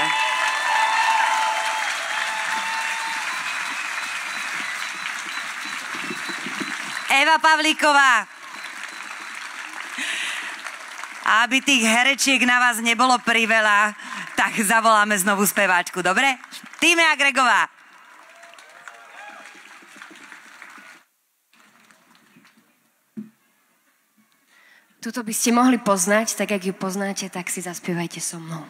Eva Pavlíková. A aby tých herečiek na vás nebolo priveľa, tak zavoláme znovu speváčku, dobre? Týmea Gregová. Tuto by ste mohli poznať, tak ak ju poznáte, tak si zaspievajte so mnou.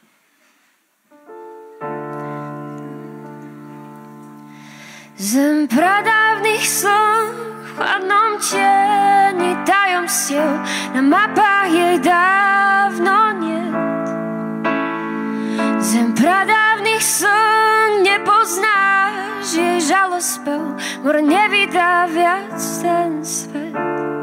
Zem pradávnych slov v chladnom tieni tajomstiev, na mapách jej dávno niet. Zem pradávnych slov nepoznáš jej žalospev, mor nevydá viac ten svet.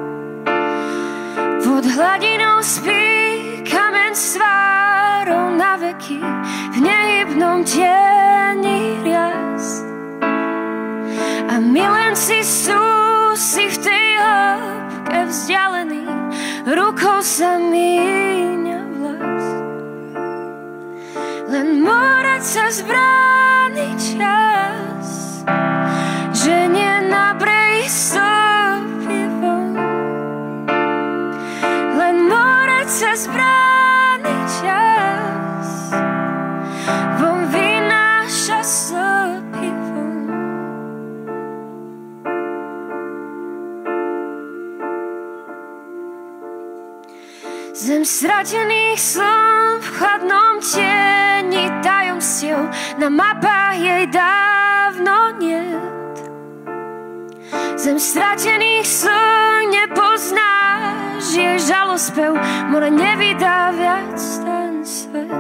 Pod hladinou spí kameň s tvárou na veky, v nehybnom tieni rias. A milenci sú si v tej hĺbke vzdialení, rukou sa míňa vlas. Len more sa zbráni čas, že nie na brehy stopí von. Len more sa zbráni čas, von vynáša stopí von. Zem stratených slov v na mapách jej dávno niet. Zem stratených sln nepoznáš, jej žalospev more nevydá viac ten svet.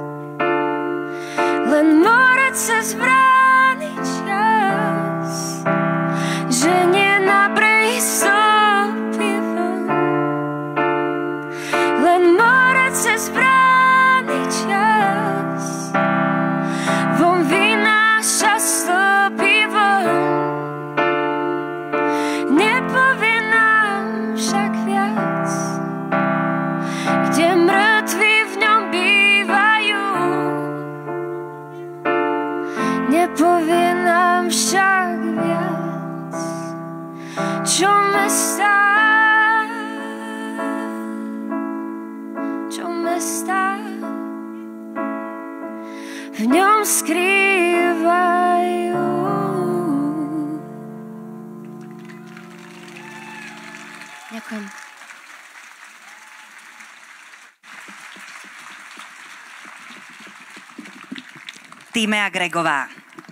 Len more cez brány čas, že nie na brehy stopie von. Len more cez brány čas, von vynáša stopy von. Nepovie nám však viac, kde mŕtvi v ňom bývajú. Nepovie nám však viac, čo mestá v ňom skrývajú. Ďakujem. Tímea Gregová.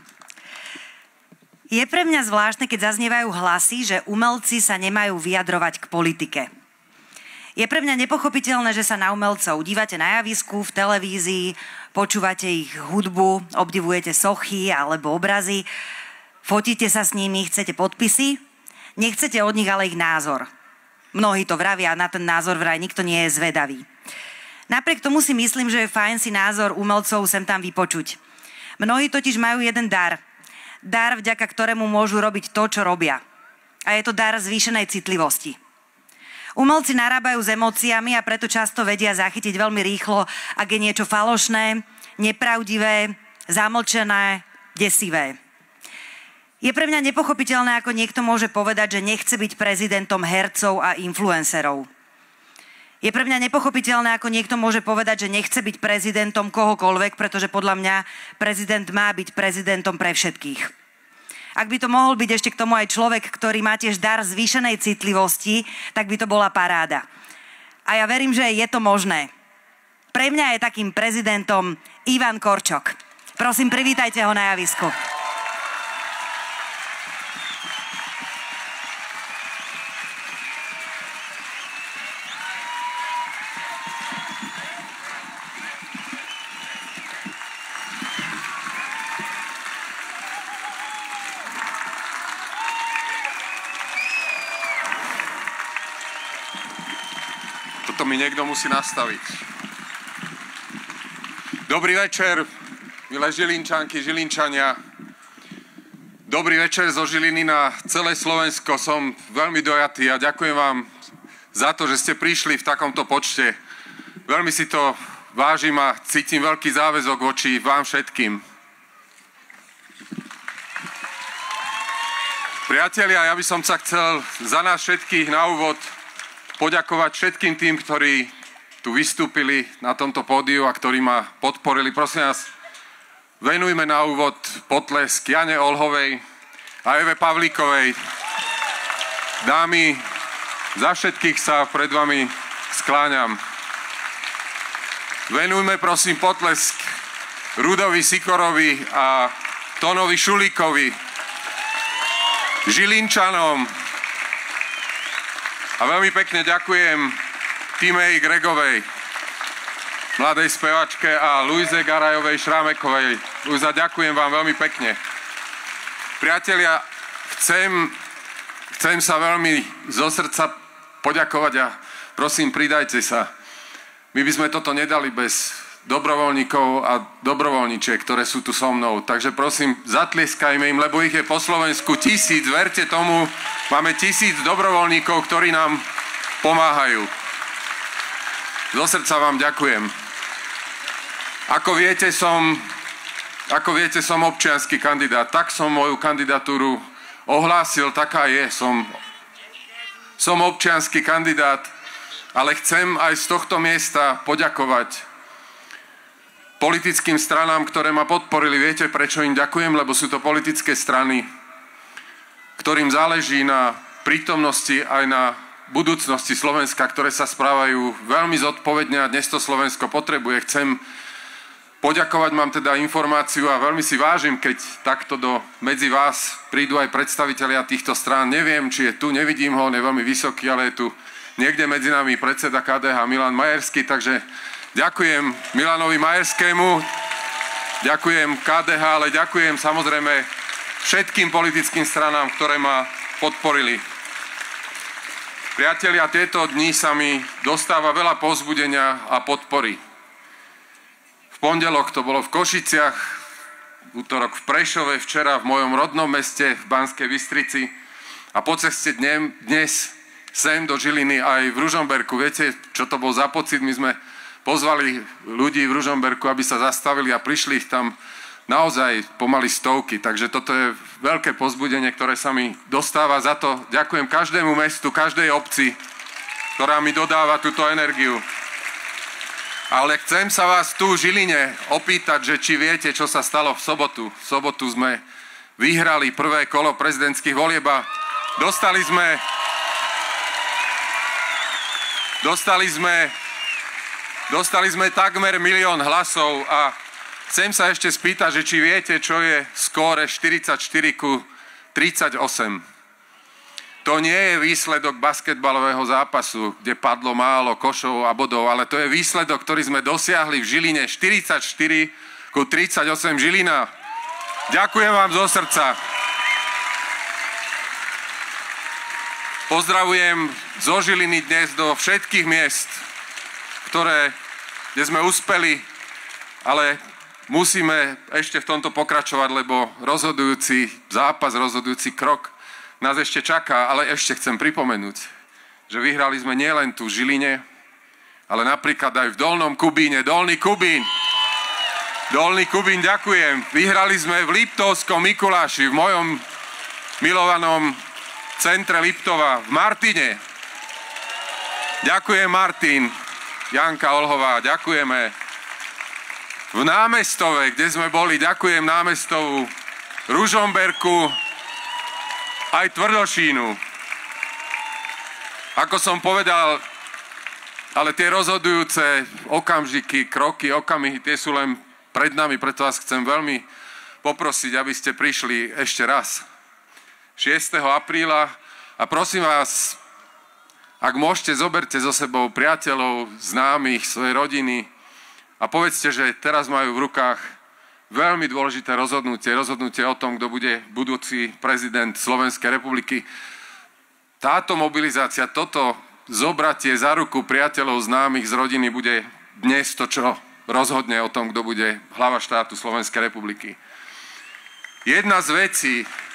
Je pre mňa zvláštne, keď zaznievajú hlasy, že umelci sa nemajú vyjadrovať k politike. Je pre mňa nepochopiteľné, že sa na umelcov dívate na javisku, v televízii, počúvate ich hudbu, obdivujete sochy alebo obrazy, fotíte sa s nimi, chcete podpisy, nechcete od nich ale ich názor. Mnohí to vravia, na ten názor vraj nikto nie je zvedavý. Napriek tomu si myslím, že je fajn si názor umelcov sem tam vypočuť. Mnohí totiž majú jeden dar. Dar, vďaka ktorému môžu robiť to, čo robia. A je to dar zvýšenej citlivosti. Umelci narábajú s emóciami a preto často vedia zachytiť veľmi rýchlo, ak je niečo falošné, nepravdivé, zamlčené, desivé. Je pre mňa nepochopiteľné, ako niekto môže povedať, že nechce byť prezidentom hercov a influencerov. Je pre mňa nepochopiteľné, ako niekto môže povedať, že nechce byť prezidentom kohokoľvek, pretože podľa mňa prezident má byť prezidentom pre všetkých. Ak by to mohol byť ešte k tomu aj človek, ktorý má tiež dar zvýšenej citlivosti, tak by to bola paráda. A ja verím, že je to možné. Pre mňa je takým prezidentom Ivan Korčok. Prosím, privítajte ho na javisku. To mi niekto musí nastaviť. Dobrý večer, milé Žilinčanky, Žilinčania. Dobrý večer zo Žiliny na celé Slovensko. Som veľmi dojatý a ďakujem vám za to, že ste prišli v takomto počte. Veľmi si to vážim a cítim veľký záväzok voči vám všetkým. Priatelia, ja by som sa chcel za nás všetkých na úvod poďakovať všetkým tým, ktorí tu vystúpili na tomto pódiu a ktorí ma podporili. Prosím vás, venujme na úvod potlesk Jane Olhovej a Eve Pavlíkovej. Dámy, za všetkých sa pred vami skláňam. Venujme prosím potlesk Rudovi Sikorovi a Tonovi Šulíkovi, Žilinčanom. A veľmi pekne ďakujem Tímei Gregovej, mladej spevačke, a Luize Garajovej Šrámekovej. Luisa, ďakujem vám veľmi pekne. Priatelia, chcem sa veľmi zo srdca poďakovať a prosím, pridajte sa. My by sme toto nedali bez dobrovoľníkov a dobrovoľníčiek, ktoré sú tu so mnou. Takže prosím, zatlieskajme im, lebo ich je po Slovensku 1000, verte tomu, máme 1000 dobrovoľníkov, ktorí nám pomáhajú. Zo srdca vám ďakujem. Ako viete, som občiansky kandidát. Tak som moju kandidatúru ohlásil, taká je. Som občiansky kandidát, ale chcem aj z tohto miesta poďakovať politickým stranám, ktoré ma podporili. Viete, prečo im ďakujem? Lebo sú to politické strany, ktorým záleží na prítomnosti aj na budúcnosti Slovenska, ktoré sa správajú veľmi zodpovedne a dnes to Slovensko potrebuje. Chcem Poďakovať mám teda informáciu a veľmi si vážim, keď takto medzi vás prídu aj predstavitelia týchto strán. Neviem, či je tu, nevidím ho, on je veľmi vysoký, ale je tu niekde medzi nami predseda KDH Milan Majerský, takže ďakujem Milanovi Majerskému, ďakujem KDH, ale ďakujem samozrejme všetkým politickým stranám, ktoré ma podporili. Priatelia, tieto dni sa mi dostáva veľa povzbudenia a podpory. V pondelok to bolo v Košiciach, v útorok v Prešove, včera v mojom rodnom meste v Banskej Bystrici a po ceste dnes sem do Žiliny aj v Ružomberku. Viete, čo to bol za pocit? My sme pozvali ľudí v Ružomberku, aby sa zastavili a prišli ich tam naozaj pomaly stovky. Takže toto je veľké povzbudenie, ktoré sa mi dostáva. Za to ďakujem každému mestu, každej obci, ktorá mi dodáva túto energiu. Ale chcem sa vás tu v Žiline opýtať, že či viete, čo sa stalo v sobotu. V sobotu sme vyhrali prvé kolo prezidentských volieb a dostali sme takmer 1 000 000 hlasov a chcem sa ešte spýtať, že či viete, čo je skóre 44-38. To nie je výsledok basketbalového zápasu, kde padlo málo košov a bodov, ale to je výsledok, ktorý sme dosiahli v Žiline 44-38 Žilina. Ďakujem vám zo srdca. Pozdravujem zo Žiliny dnes do všetkých miest, kde sme uspeli, ale musíme ešte v tomto pokračovať, lebo rozhodujúci zápas, rozhodujúci krok nás ešte čaká, ale ešte chcem pripomenúť, že vyhrali sme nielen tu v Žiline, ale napríklad aj v Dolnom Kubíne. Dolný Kubín, ďakujem. Vyhrali sme v Liptovskom Mikuláši, v mojom milovanom centre Liptova, v Martine. Ďakujem, Martin. Janka Olhová, ďakujeme. V Námestove, kde sme boli, ďakujem Námestovu, Ružomberku, aj Tvrdošínu. Ako som povedal, ale tie rozhodujúce okamžiky, kroky, okamihy, tie sú len pred nami, preto vás chcem veľmi poprosiť, aby ste prišli ešte raz 6. apríla a prosím vás, ak môžete, zoberte so sebou priateľov, známych, svoje rodiny a povedzte, že teraz majú v rukách veľmi dôležité rozhodnutie o tom, kto bude budúci prezident Slovenskej republiky. Táto mobilizácia, toto zobratie za ruku priateľov, známych z rodiny bude dnes to, čo rozhodne o tom, kto bude hlava štátu Slovenskej republiky. Jedna z vecí,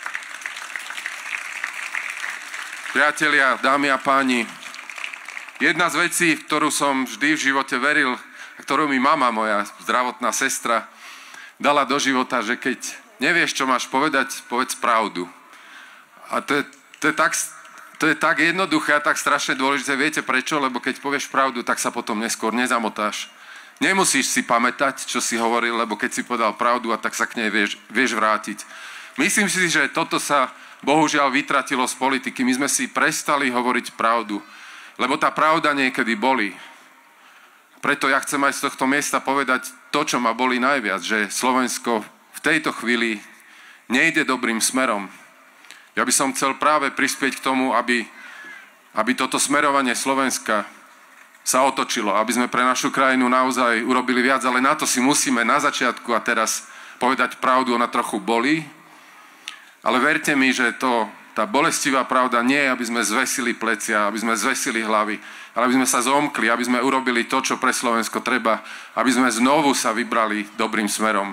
priatelia, dámy a páni, jedna z vecí, v ktorú som vždy v živote veril, ktorú mi mama, moja zdravotná sestra, dala do života, že keď nevieš, čo máš povedať, povedz pravdu. A to je tak jednoduché a tak strašne dôležité. Viete prečo? Lebo keď povieš pravdu, tak sa potom neskôr nezamotáš. Nemusíš si pamätať, čo si hovoril, lebo keď si povedal pravdu, a tak sa k nej vieš vrátiť. Myslím si, že toto sa bohužiaľ vytratilo z politiky. My sme si prestali hovoriť pravdu, lebo tá pravda niekedy bolí. Preto ja chcem aj z tohto miesta povedať to, čo ma bolí najviac, že Slovensko v tejto chvíli nejde dobrým smerom. Ja by som chcel práve prispieť k tomu, aby toto smerovanie Slovenska sa otočilo, aby sme pre našu krajinu naozaj urobili viac, ale na to si musíme na začiatku a teraz povedať pravdu, ona trochu bolí, ale verte mi, že tá bolestivá pravda nie je, aby sme zvesili plecia, aby sme zvesili hlavy, ale aby sme sa zomkli, aby sme urobili to, čo pre Slovensko treba, aby sme znovu sa vybrali dobrým smerom.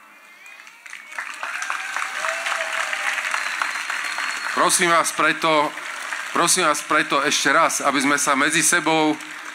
Prosím vás preto ešte raz, aby sme sa medzi sebou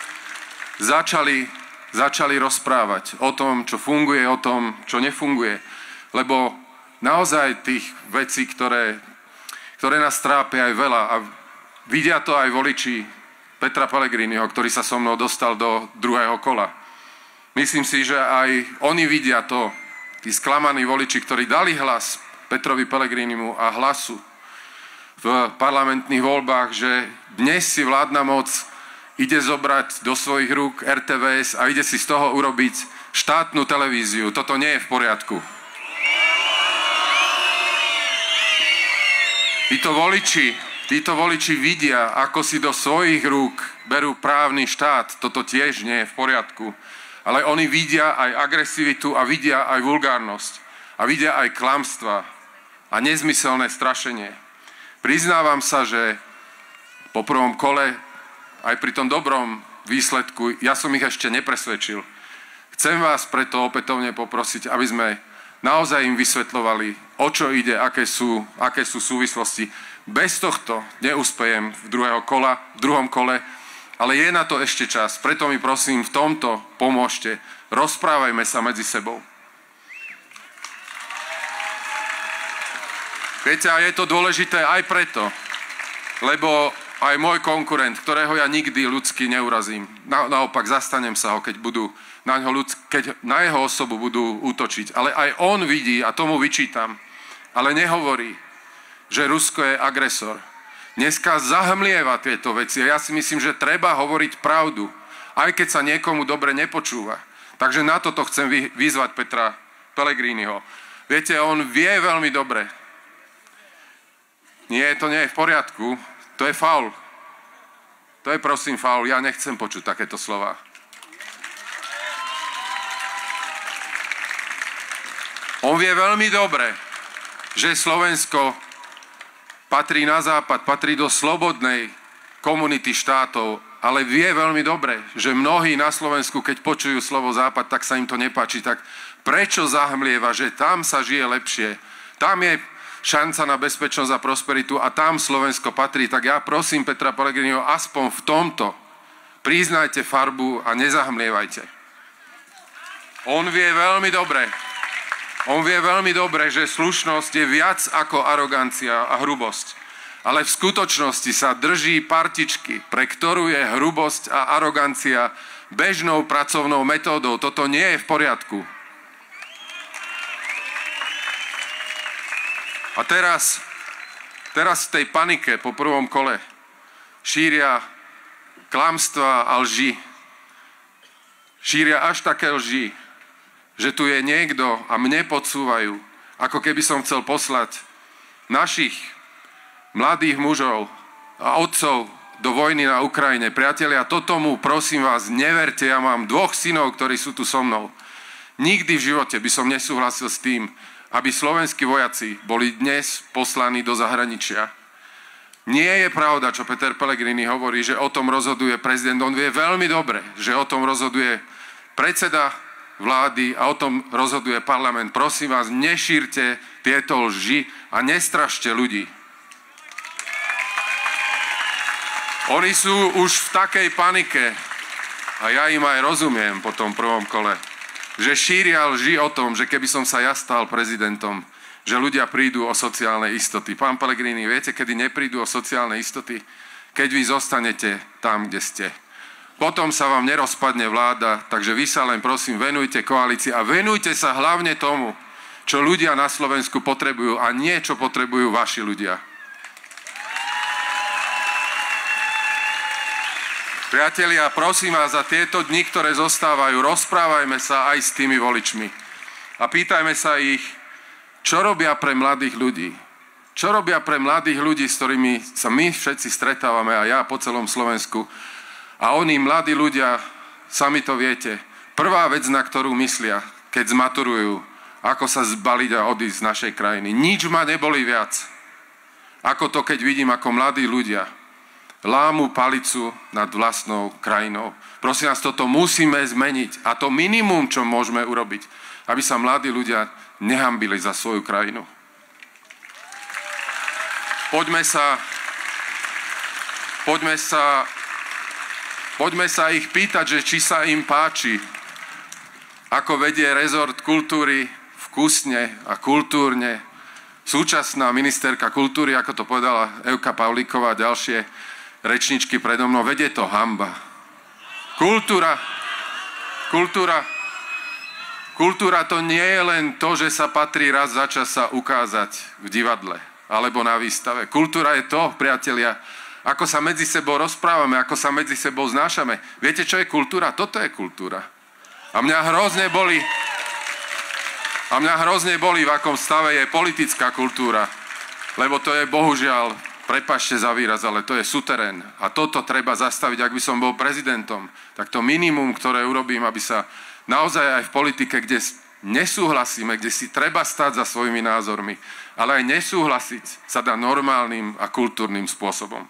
začali rozprávať o tom, čo funguje, o tom, čo nefunguje, lebo naozaj tých vecí, ktoré nás trápia aj veľa a vidia to aj voliči Petra Pellegriniho, ktorý sa so mnou dostal do druhého kola. Myslím si, že aj oni vidia to, tí sklamaní voliči, ktorí dali hlas Petrovi Pellegrinimu a Hlasu v parlamentných voľbách, že dnes si vládna moc ide zobrať do svojich rúk RTVS a ide si z toho urobiť štátnu televíziu. Toto nie je v poriadku. Títo voliči vidia, ako si do svojich rúk berú právny štát. Toto tiež nie je v poriadku. Ale oni vidia aj agresivitu a vidia aj vulgárnosť. A vidia aj klamstva a nezmyselné strašenie. Priznávam sa, že po prvom kole, aj pri tom dobrom výsledku, ja som ich ešte nepresvedčil. Chcem vás preto opätovne poprosiť, aby sme naozaj im vysvetľovali, o čo ide, aké sú súvislosti. Bez tohto neúspejem v druhom kole, ale je na to ešte čas. Preto mi prosím v tomto pomôžte. Rozprávajme sa medzi sebou. Viete, a je to dôležité aj preto, lebo aj môj konkurent, ktorého ja nikdy ľudsky neurazím, naopak zastanem sa ho, keď na jeho osobu budú útočiť. Ale aj on vidí, a tomu vyčítam, ale nehovorí, že Rusko je agresor. Dneska zahmlieva tieto veci a ja si myslím, že treba hovoriť pravdu, aj keď sa niekomu dobre nepočúva. Takže na toto chcem vyzvať Petra Pellegriniho. Viete, on vie veľmi dobre. Nie, to nie je v poriadku. To je faul. To je prosím faul. Ja nechcem počuť takéto slova. On vie veľmi dobre, že Slovensko patrí na západ, patrí do slobodnej komunity štátov, ale vie veľmi dobre, že mnohí na Slovensku, keď počujú slovo západ, tak sa im to nepáči. Tak prečo zahmlieva, že tam sa žije lepšie? Tam je šanca na bezpečnosť a prosperitu a tam Slovensko patrí. Tak ja prosím Petra Pellegriniho, aspoň v tomto priznajte farbu a nezahmlievajte. On vie veľmi dobre, že slušnosť je viac ako arogancia a hrubosť. Ale v skutočnosti sa drží partičky, pre ktorú je hrubosť a arogancia bežnou pracovnou metódou. Toto nie je v poriadku. A teraz v tej panike po prvom kole šíria klamstvá a lži. Šíria až také lži, že tu je niekto a mne podsúvajú, ako keby som chcel poslať našich mladých mužov a otcov do vojny na Ukrajine. Priatelia, tomu prosím vás, neverte, ja mám 2 synov, ktorí sú tu so mnou. Nikdy v živote by som nesúhlasil s tým, aby slovenskí vojaci boli dnes poslaní do zahraničia. Nie je pravda, čo Peter Pellegrini hovorí, že o tom rozhoduje prezident. On vie veľmi dobre, že o tom rozhoduje predseda vlády a o tom rozhoduje parlament. Prosím vás, nešírte tieto lži a nestrašte ľudí. Oni sú už v takej panike, a ja im aj rozumiem po tom prvom kole, že šíria lži o tom, že keby som sa ja stal prezidentom, že ľudia prídu o sociálne istoty. Pán Pellegrini, viete, kedy neprídu o sociálne istoty? Keď vy zostanete tam, kde ste. Potom sa vám nerozpadne vláda, takže vy sa len prosím venujte koalícii a venujte sa hlavne tomu, čo ľudia na Slovensku potrebujú a nie, čo potrebujú vaši ľudia. Priatelia, prosím vás, za tieto dni, ktoré zostávajú, rozprávajme sa aj s tými voličmi. A pýtajme sa ich, čo robia pre mladých ľudí. Čo robia pre mladých ľudí, s ktorými sa my všetci stretávame, a ja po celom Slovensku. A oni, mladí ľudia, sami to viete, prvá vec, na ktorú myslia, keď zmaturujú, ako sa zbaliť a odísť z našej krajiny. Nič ma neboli viac, ako to, keď vidím, ako mladí ľudia lámu palicu nad vlastnou krajinou. Prosím vás, toto musíme zmeniť. A to minimum, čo môžeme urobiť, aby sa mladí ľudia nehambili za svoju krajinu. Poďme sa ich pýtať, že či sa im páči, ako vedie rezort kultúry vkusne a kultúrne súčasná ministerka kultúry, ako to povedala Evka Pavlíková a ďalšie rečničky predo mnou, vedie to hanba. Kultúra to nie je len to, že sa patrí raz za čas sa ukázať v divadle alebo na výstave. Kultúra je to, priatelia, ako sa medzi sebou rozprávame, ako sa medzi sebou znášame. Viete, čo je kultúra? Toto je kultúra. A mňa hrozne bolí, v akom stave je politická kultúra. Lebo to je bohužiaľ, prepáčte za výraz, ale to je suterén. A toto treba zastaviť, ak by som bol prezidentom. Tak to minimum, ktoré urobím, aby sa naozaj aj v politike, kde nesúhlasíme, kde si treba stáť za svojimi názormi, ale aj nesúhlasiť sa dá normálnym a kultúrnym spôsobom.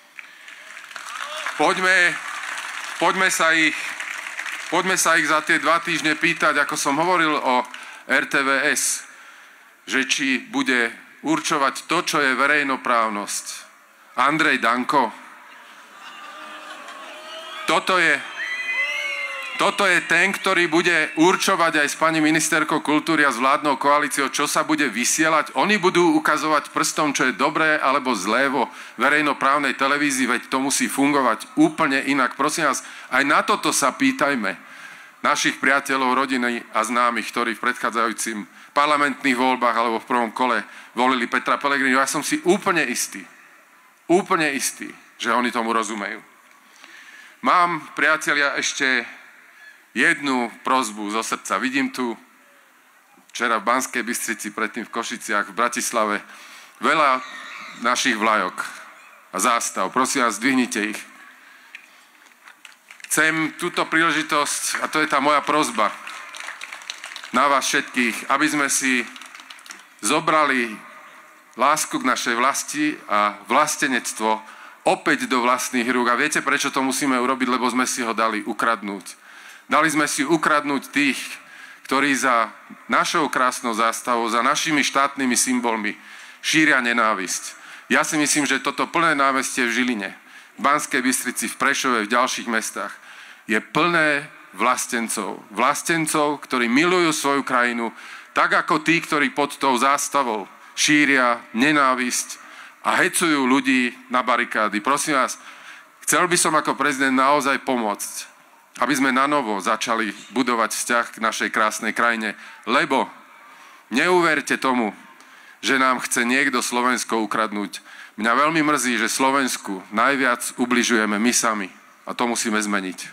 Poďme sa ich za tie 2 týždne pýtať, ako som hovoril o RTVS, že či bude určovať to, čo je verejnoprávnosť. Andrej Danko. Toto je ten, ktorý bude určovať aj s pani ministerkou kultúry a s vládnou koalíciou, čo sa bude vysielať. Oni budú ukazovať prstom, čo je dobré alebo zlé vo verejnoprávnej televízii, veď to musí fungovať úplne inak. Prosím vás, aj na toto sa pýtajme našich priateľov, rodiny a známych, ktorí v predchádzajúcim parlamentných voľbách alebo v prvom kole volili Petra Pellegriniho. Ja som si úplne istý, že oni tomu rozumejú. Mám, priatelia, ešte jednu prosbu zo srdca. Vidím tu včera v Banskej Bystrici, predtým v Košiciach, v Bratislave veľa našich vlajok a zástav. Prosím vás, zdvihnite ich. Chcem túto príležitosť, a to je tá moja prosba na vás všetkých, aby sme si zobrali lásku k našej vlasti a vlastenectvo opäť do vlastných rúk. A viete, prečo to musíme urobiť? Lebo sme si ho dali ukradnúť. Dali sme si ukradnúť tých, ktorí za našou krásnou zástavou, za našimi štátnymi symbolmi šíria nenávisť. Ja si myslím, že toto plné námestie v Žiline, v Banskej Bystrici, v Prešove, v ďalších mestách je plné vlastencov. Vlastencov, ktorí milujú svoju krajinu, tak ako tí, ktorí pod tou zástavou šíria nenávisť a hecujú ľudí na barikády. Prosím vás, chcel by som ako prezident naozaj pomôcť, aby sme nanovo začali budovať vzťah k našej krásnej krajine. Lebo neuverte tomu, že nám chce niekto Slovensko ukradnúť. Mňa veľmi mrzí, že Slovensku najviac ubližujeme my sami. A to musíme zmeniť.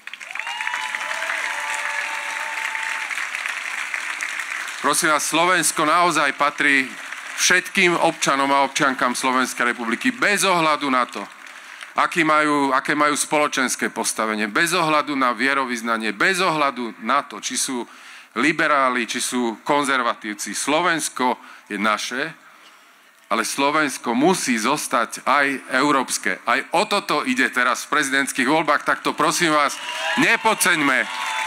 Prosím vás, Slovensko naozaj patrí všetkým občanom a občiankam Slovenskej republiky bez ohľadu na to, aké majú spoločenské postavenie, bez ohľadu na vierovyznanie, bez ohľadu na to, či sú liberáli, či sú konzervatívci. Slovensko je naše, ale Slovensko musí zostať aj európske. Aj o toto ide teraz v prezidentských voľbách, tak to prosím vás, nepodceňme.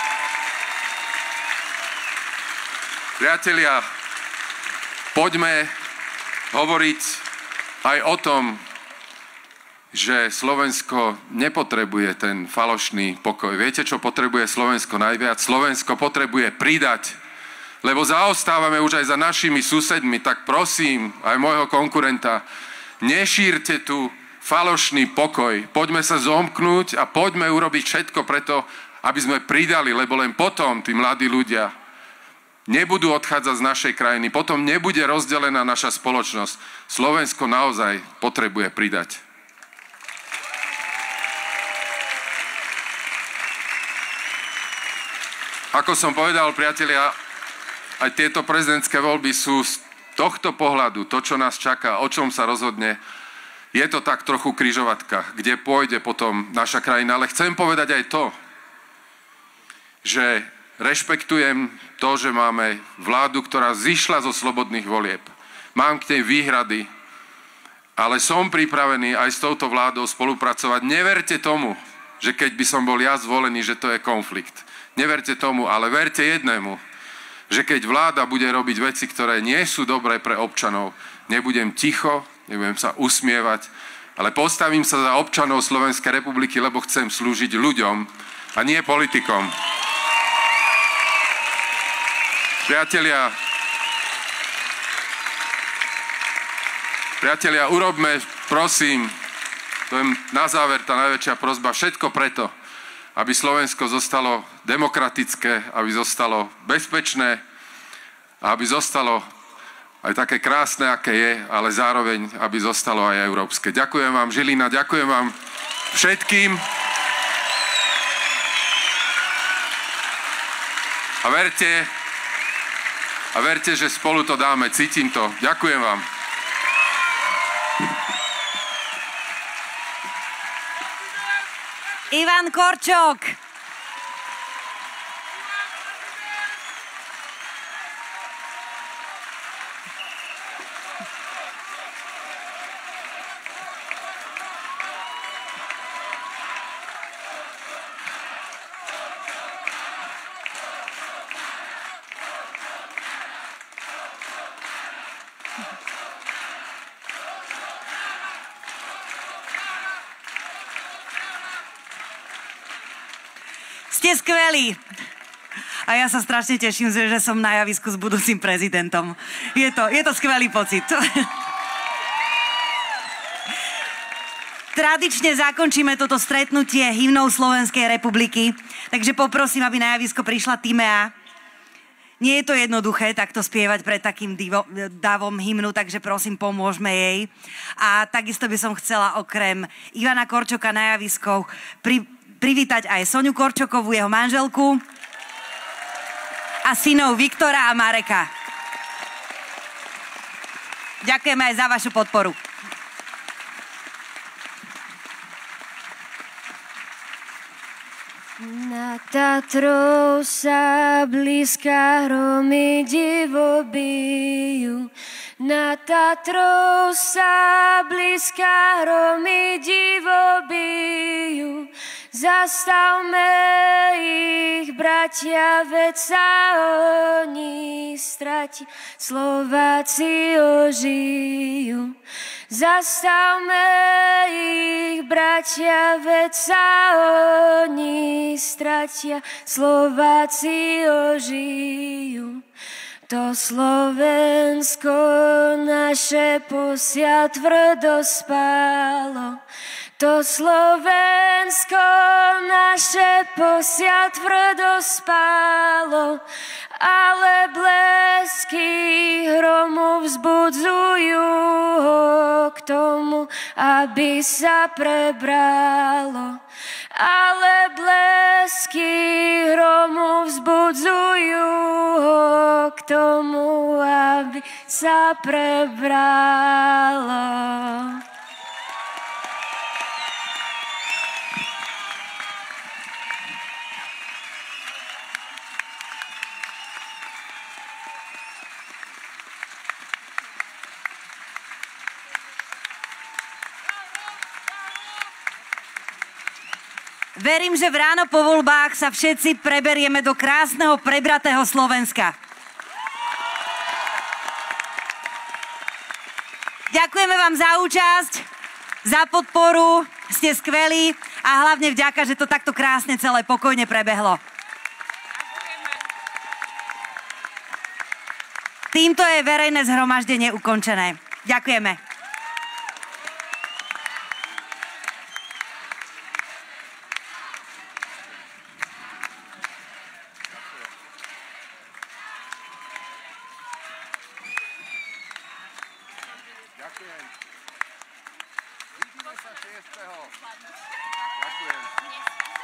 Priatelia, poďme hovoriť aj o tom, že Slovensko nepotrebuje ten falošný pokoj. Viete, čo potrebuje Slovensko najviac? Slovensko potrebuje pridať, lebo zaostávame už aj za našimi susedmi, tak prosím, aj môjho konkurenta, nešírte tu falošný pokoj. Poďme sa zomknúť a poďme urobiť všetko preto, aby sme pridali, lebo len potom tí mladí ľudia nebudú odchádzať z našej krajiny, potom nebude rozdelená naša spoločnosť. Slovensko naozaj potrebuje pridať. Ako som povedal, priatelia, aj tieto prezidentské voľby sú z tohto pohľadu, to, čo nás čaká, o čom sa rozhodne, je to tak trochu križovatka, kde pôjde potom naša krajina. Ale chcem povedať aj to, že rešpektujem to, že máme vládu, ktorá zišla zo slobodných volieb. Mám k nej výhrady, ale som pripravený aj s touto vládou spolupracovať. Neverte tomu, že keď by som bol ja zvolený, že to je konflikt. Neverte tomu, ale verte jednému, že keď vláda bude robiť veci, ktoré nie sú dobré pre občanov, nebudem ticho, nebudem sa usmievať, ale postavím sa za občanov Slovenskej republiky, lebo chcem slúžiť ľuďom a nie politikom. Priatelia, urobme, prosím, to je na záver tá najväčšia prosba, všetko preto, aby Slovensko zostalo demokratické, aby zostalo bezpečné a aby zostalo aj také krásne, aké je, ale zároveň, aby zostalo aj európske. Ďakujem vám, Žilina, ďakujem vám všetkým. A verte, že spolu to dáme, cítim to. Ďakujem vám. Ivan Korčok. Ste skvelí. A ja sa strašne teším, že som na javisku s budúcim prezidentom. Je to skvelý pocit. Tradične zakončíme toto stretnutie hymnou Slovenskej republiky, takže poprosím, aby na javisko prišla Timea. Nie je to jednoduché takto spievať pred takým davom hymnu, takže prosím, pomôžme jej. A takisto by som chcela okrem Ivana Korčoka na javisko privítať aj Soňu Korčokovú, jeho manželku a synov Viktora a Mareka. Ďakujeme aj za vašu podporu. Nad Tatrou sa blízka hromy divo bijú. Nad Tatrou sa blízka hromy divo bijú. Zastavme ich, bratia, veď sa oni strati, Slováci ožijú. Zastavme ich, bratia, veď sa oni stratia, Slováci ožijú. To Slovensko naše posiaľ tvrdo spálo. To Slovensko naše posiaľ tvrdo spálo, ale blesky hromu vzbudzujú ho k tomu, aby sa prebralo. Ale blesky hromu vzbudzujú ho k tomu, aby sa prebralo. Verím, že v ráno po voľbách sa všetci preberieme do krásneho, prebratého Slovenska. Ďakujeme vám za účasť, za podporu, ste skvelí a hlavne vďaka, že to takto krásne celé pokojne prebehlo. Týmto je verejné zhromaždenie ukončené. Ďakujeme. Vidíme sa 6. Ďakujem.